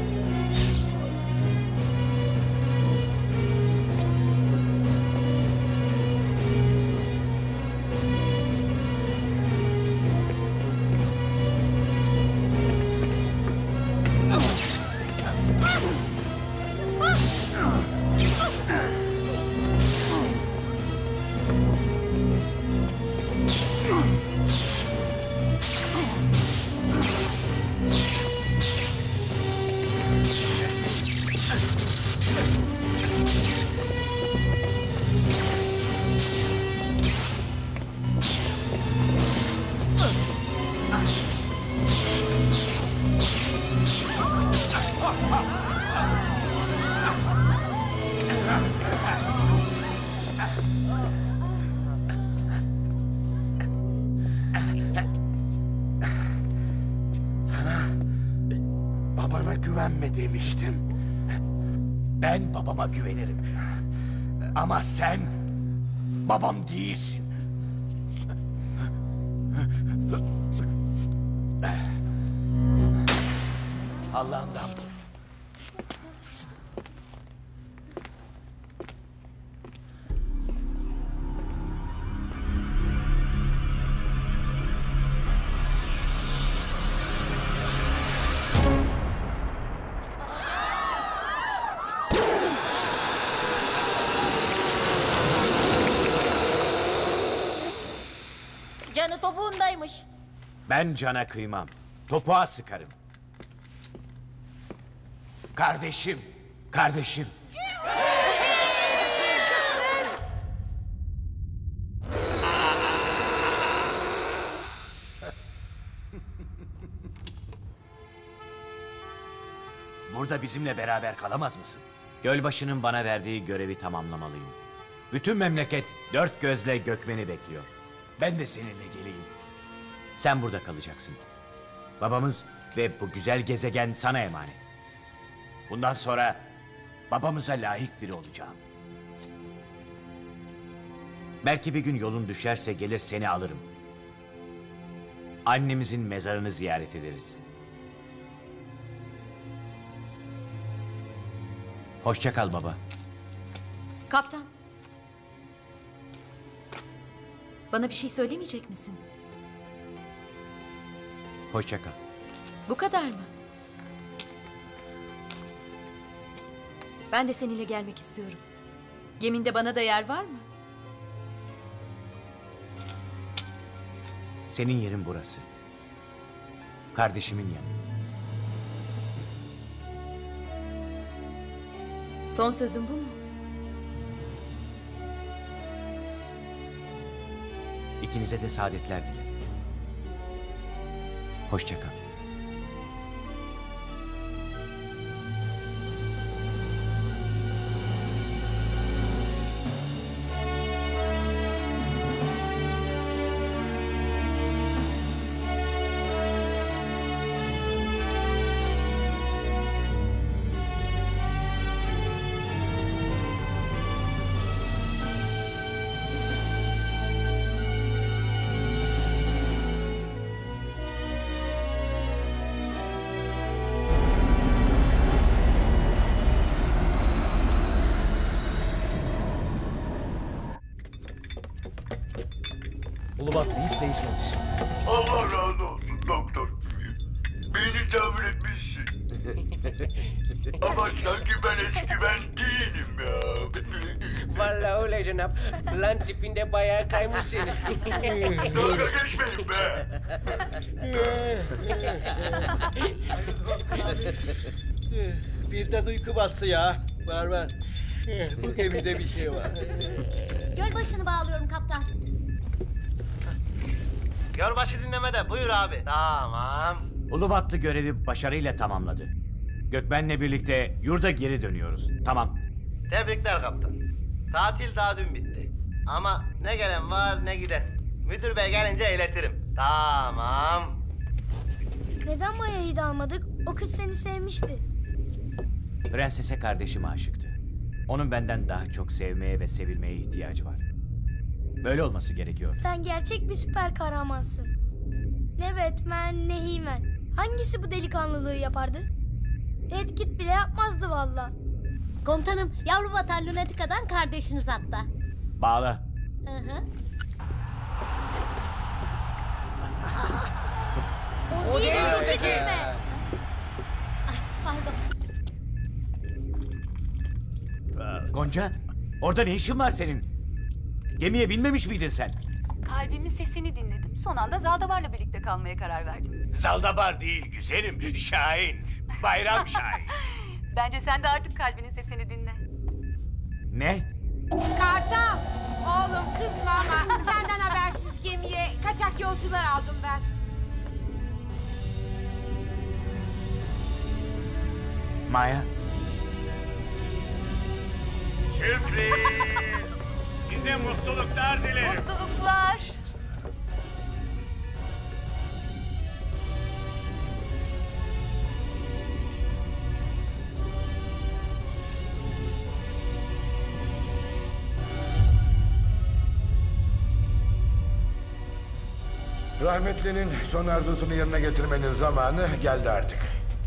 Babana güvenme demiştim. Ben babama güvenirim. Ama sen babam değilsin. Allah'ından bul. Canı topuğundaymış. Ben cana kıymam. Topuğa sıkarım. Kardeşim, kardeşim. Burada bizimle beraber kalamaz mısın? Gölbaşı'nın bana verdiği görevi tamamlamalıyım. Bütün memleket dört gözle Gökmen'i bekliyor. Ben de seninle geleyim. Sen burada kalacaksın. Babamız ve bu güzel gezegen sana emanet. Bundan sonra babamıza layık biri olacağım. Belki bir gün yolun düşerse gelir seni alırım. Annemizin mezarını ziyaret ederiz. Hoşça kal baba. Kaptan. Bana bir şey söylemeyecek misin? Hoşça kal. Bu kadar mı? Ben de seninle gelmek istiyorum. Geminde bana da yer var mı? Senin yerin burası. Kardeşimin yanı. Son sözün bu mu? İkinize de saadetler dilerim. Hoşça kal. Ulubatlı hiç değişmemiş. Allah razı olsun doktor. Beni tamir etmişsin. Ama sanki ben eski ben değilim ya. Vallahi öyle Cenap. Lan tipinde bayağı kaymış seni. Dalga geçmeyin be. Birden uyku bastı ya. Var var. Bu gemide bir şey var. Gölbaşını bağlıyorum kaptan. Gölbaşı dinlemede. Buyur abi. Tamam. Ulubatlı görevi başarıyla tamamladı. Gökmen'le birlikte yurda geri dönüyoruz. Tamam. Tebrikler kaptan. Tatil daha dün bitti. Ama ne gelen var ne giden. Müdür bey gelince iletirim. Tamam. Neden Maya'yı da almadık? O kız seni sevmişti. Prensese kardeşim aşıktı. Onun benden daha çok sevmeye ve sevilmeye ihtiyacı var. Böyle olması gerekiyor. Sen gerçek bir süper kahramansın. Ne Batman ne He-Man. Hangisi bu delikanlılığı yapardı? Red Kit bile yapmazdı valla. Komutanım, yavru vatan Lunatica'dan kardeşiniz hatta. Bağla. Hı hı. O değil öteki mi? Pardon. Gonca, orada ne işin var senin? Gemiye binmemiş miydin sen? Kalbimin sesini dinledim. Son anda Zaldabar'la birlikte kalmaya karar verdim. Zaldabar değil güzelim, Şahin. Bayram Şahin. Bence sen de artık kalbinin sesini dinle. Ne? Kartal! Oğlum kızma ama senden habersiz gemiye kaçak yolcular aldım ben. Maya. Sürpriz! Size mutluluklar dilerim. Mutluluklar. Rahmetlinin son arzusunu yerine getirmenin zamanı geldi artık.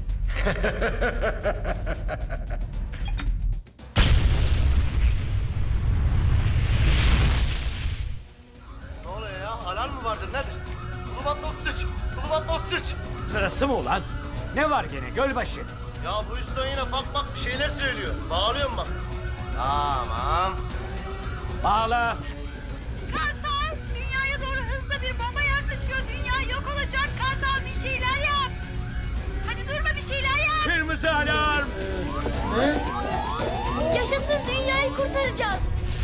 Ne oluyor ya? Alarm mı vardır nedir? Ulubat Noktuç! Ulubat Noktuç! Sırası mı ulan? Ne var gene Gölbaşı? Ya bu üstten yine bak bak bir şeyler söylüyor. Bağırıyorum bak. Tamam. Bağla. Kartal, dünyaya doğru hızlı bir bomba yaklaşıyor. Dünya yok olacak. Kartal bir şeyler yap. Hadi durma bir şeyler yap. Kırmızı alarm. Yaşasın, dünyayı kurtaracağız.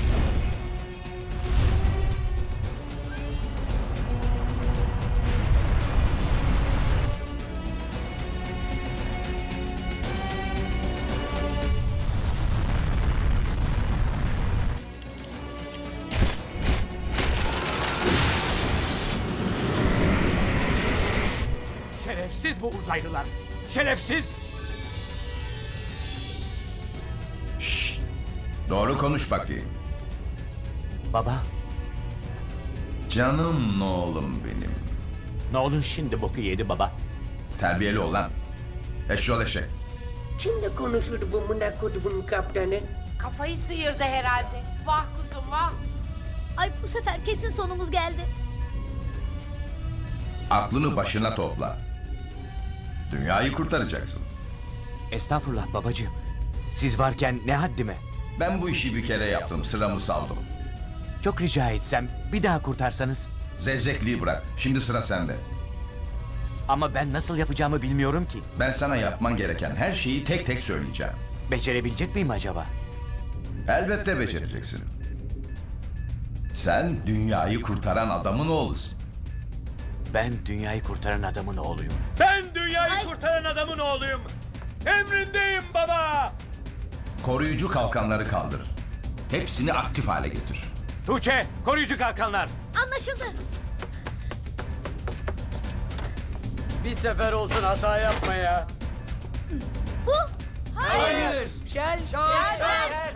Şerefsiz bu uzaylılar. Şerefsiz. Şşt! Doğru konuş bakayım. Baba. Canım oğlum benim. Ne olun şimdi boku yedi baba. Terbiyeli ol lan. Eşyol eşek. Kimle konuşurdu bu mına kodumun kaptanı? Kafayı sıyırdı herhalde. Vah kuzum vah. Ay bu sefer kesin sonumuz geldi. Aklını başına topla. Dünyayı kurtaracaksın. Estağfurullah babacığım. Siz varken ne haddime? Ben bu işi bir kere yaptım, sıramı savdım. Çok rica etsem bir daha kurtarsanız. Zevzekliği bırak, şimdi sıra sende. Ama ben nasıl yapacağımı bilmiyorum ki. Ben sana yapman gereken her şeyi tek tek söyleyeceğim. Becerebilecek miyim acaba? Elbette becereceksin. Sen dünyayı kurtaran adamın oğlusun. Ben dünyayı kurtaran adamın oğluyum. Ben dünyayı Ay. kurtaran adamın oğluyum. Emrindeyim baba. Koruyucu kalkanları kaldır. Hepsini aktif hale getir. Tuğçe, koruyucu kalkanlar. Anlaşıldı. Bir sefer olsun hata yapma ya. Bu? Hayır. Şel. Şel.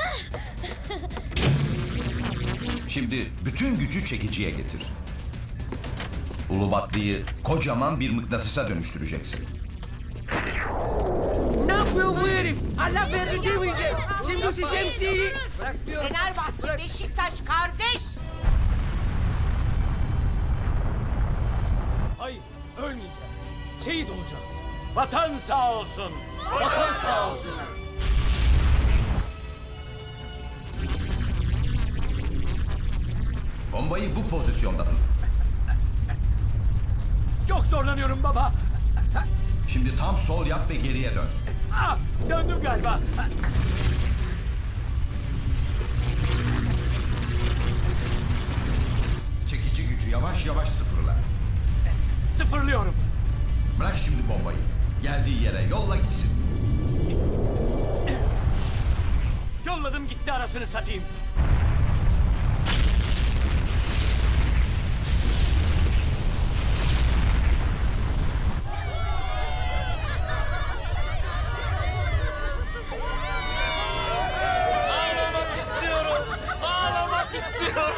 Şimdi bütün gücü çekiciye getir. Ulubatlı'yı kocaman bir mıknatısa dönüştüreceksin. Ne yapıyor bu herif? Allah verdi demeyecek. Şimdi o şemsiyeyi... Fenerbahçe, Beşiktaş kardeş. Hayır, ölmeyeceğiz. Şehit olacağız. Vatan sağ olsun. Vatan sağ olsun. Bombayı bu pozisyonda tut. Çok zorlanıyorum baba. Şimdi tam sol yap ve geriye dön. Ah, döndüm galiba. Çekici gücü yavaş yavaş sıfırla. Sıfırlıyorum. Bırak şimdi bombayı. Geldiği yere yolla gitsin. Yolladım gitti arasını satayım.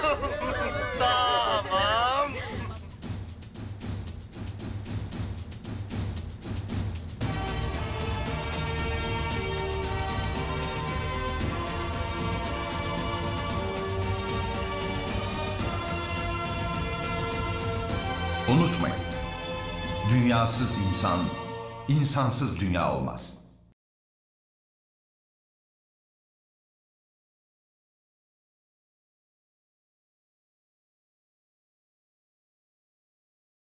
Tamam. Unutmayın, dünyasız insan, insansız dünya olmaz.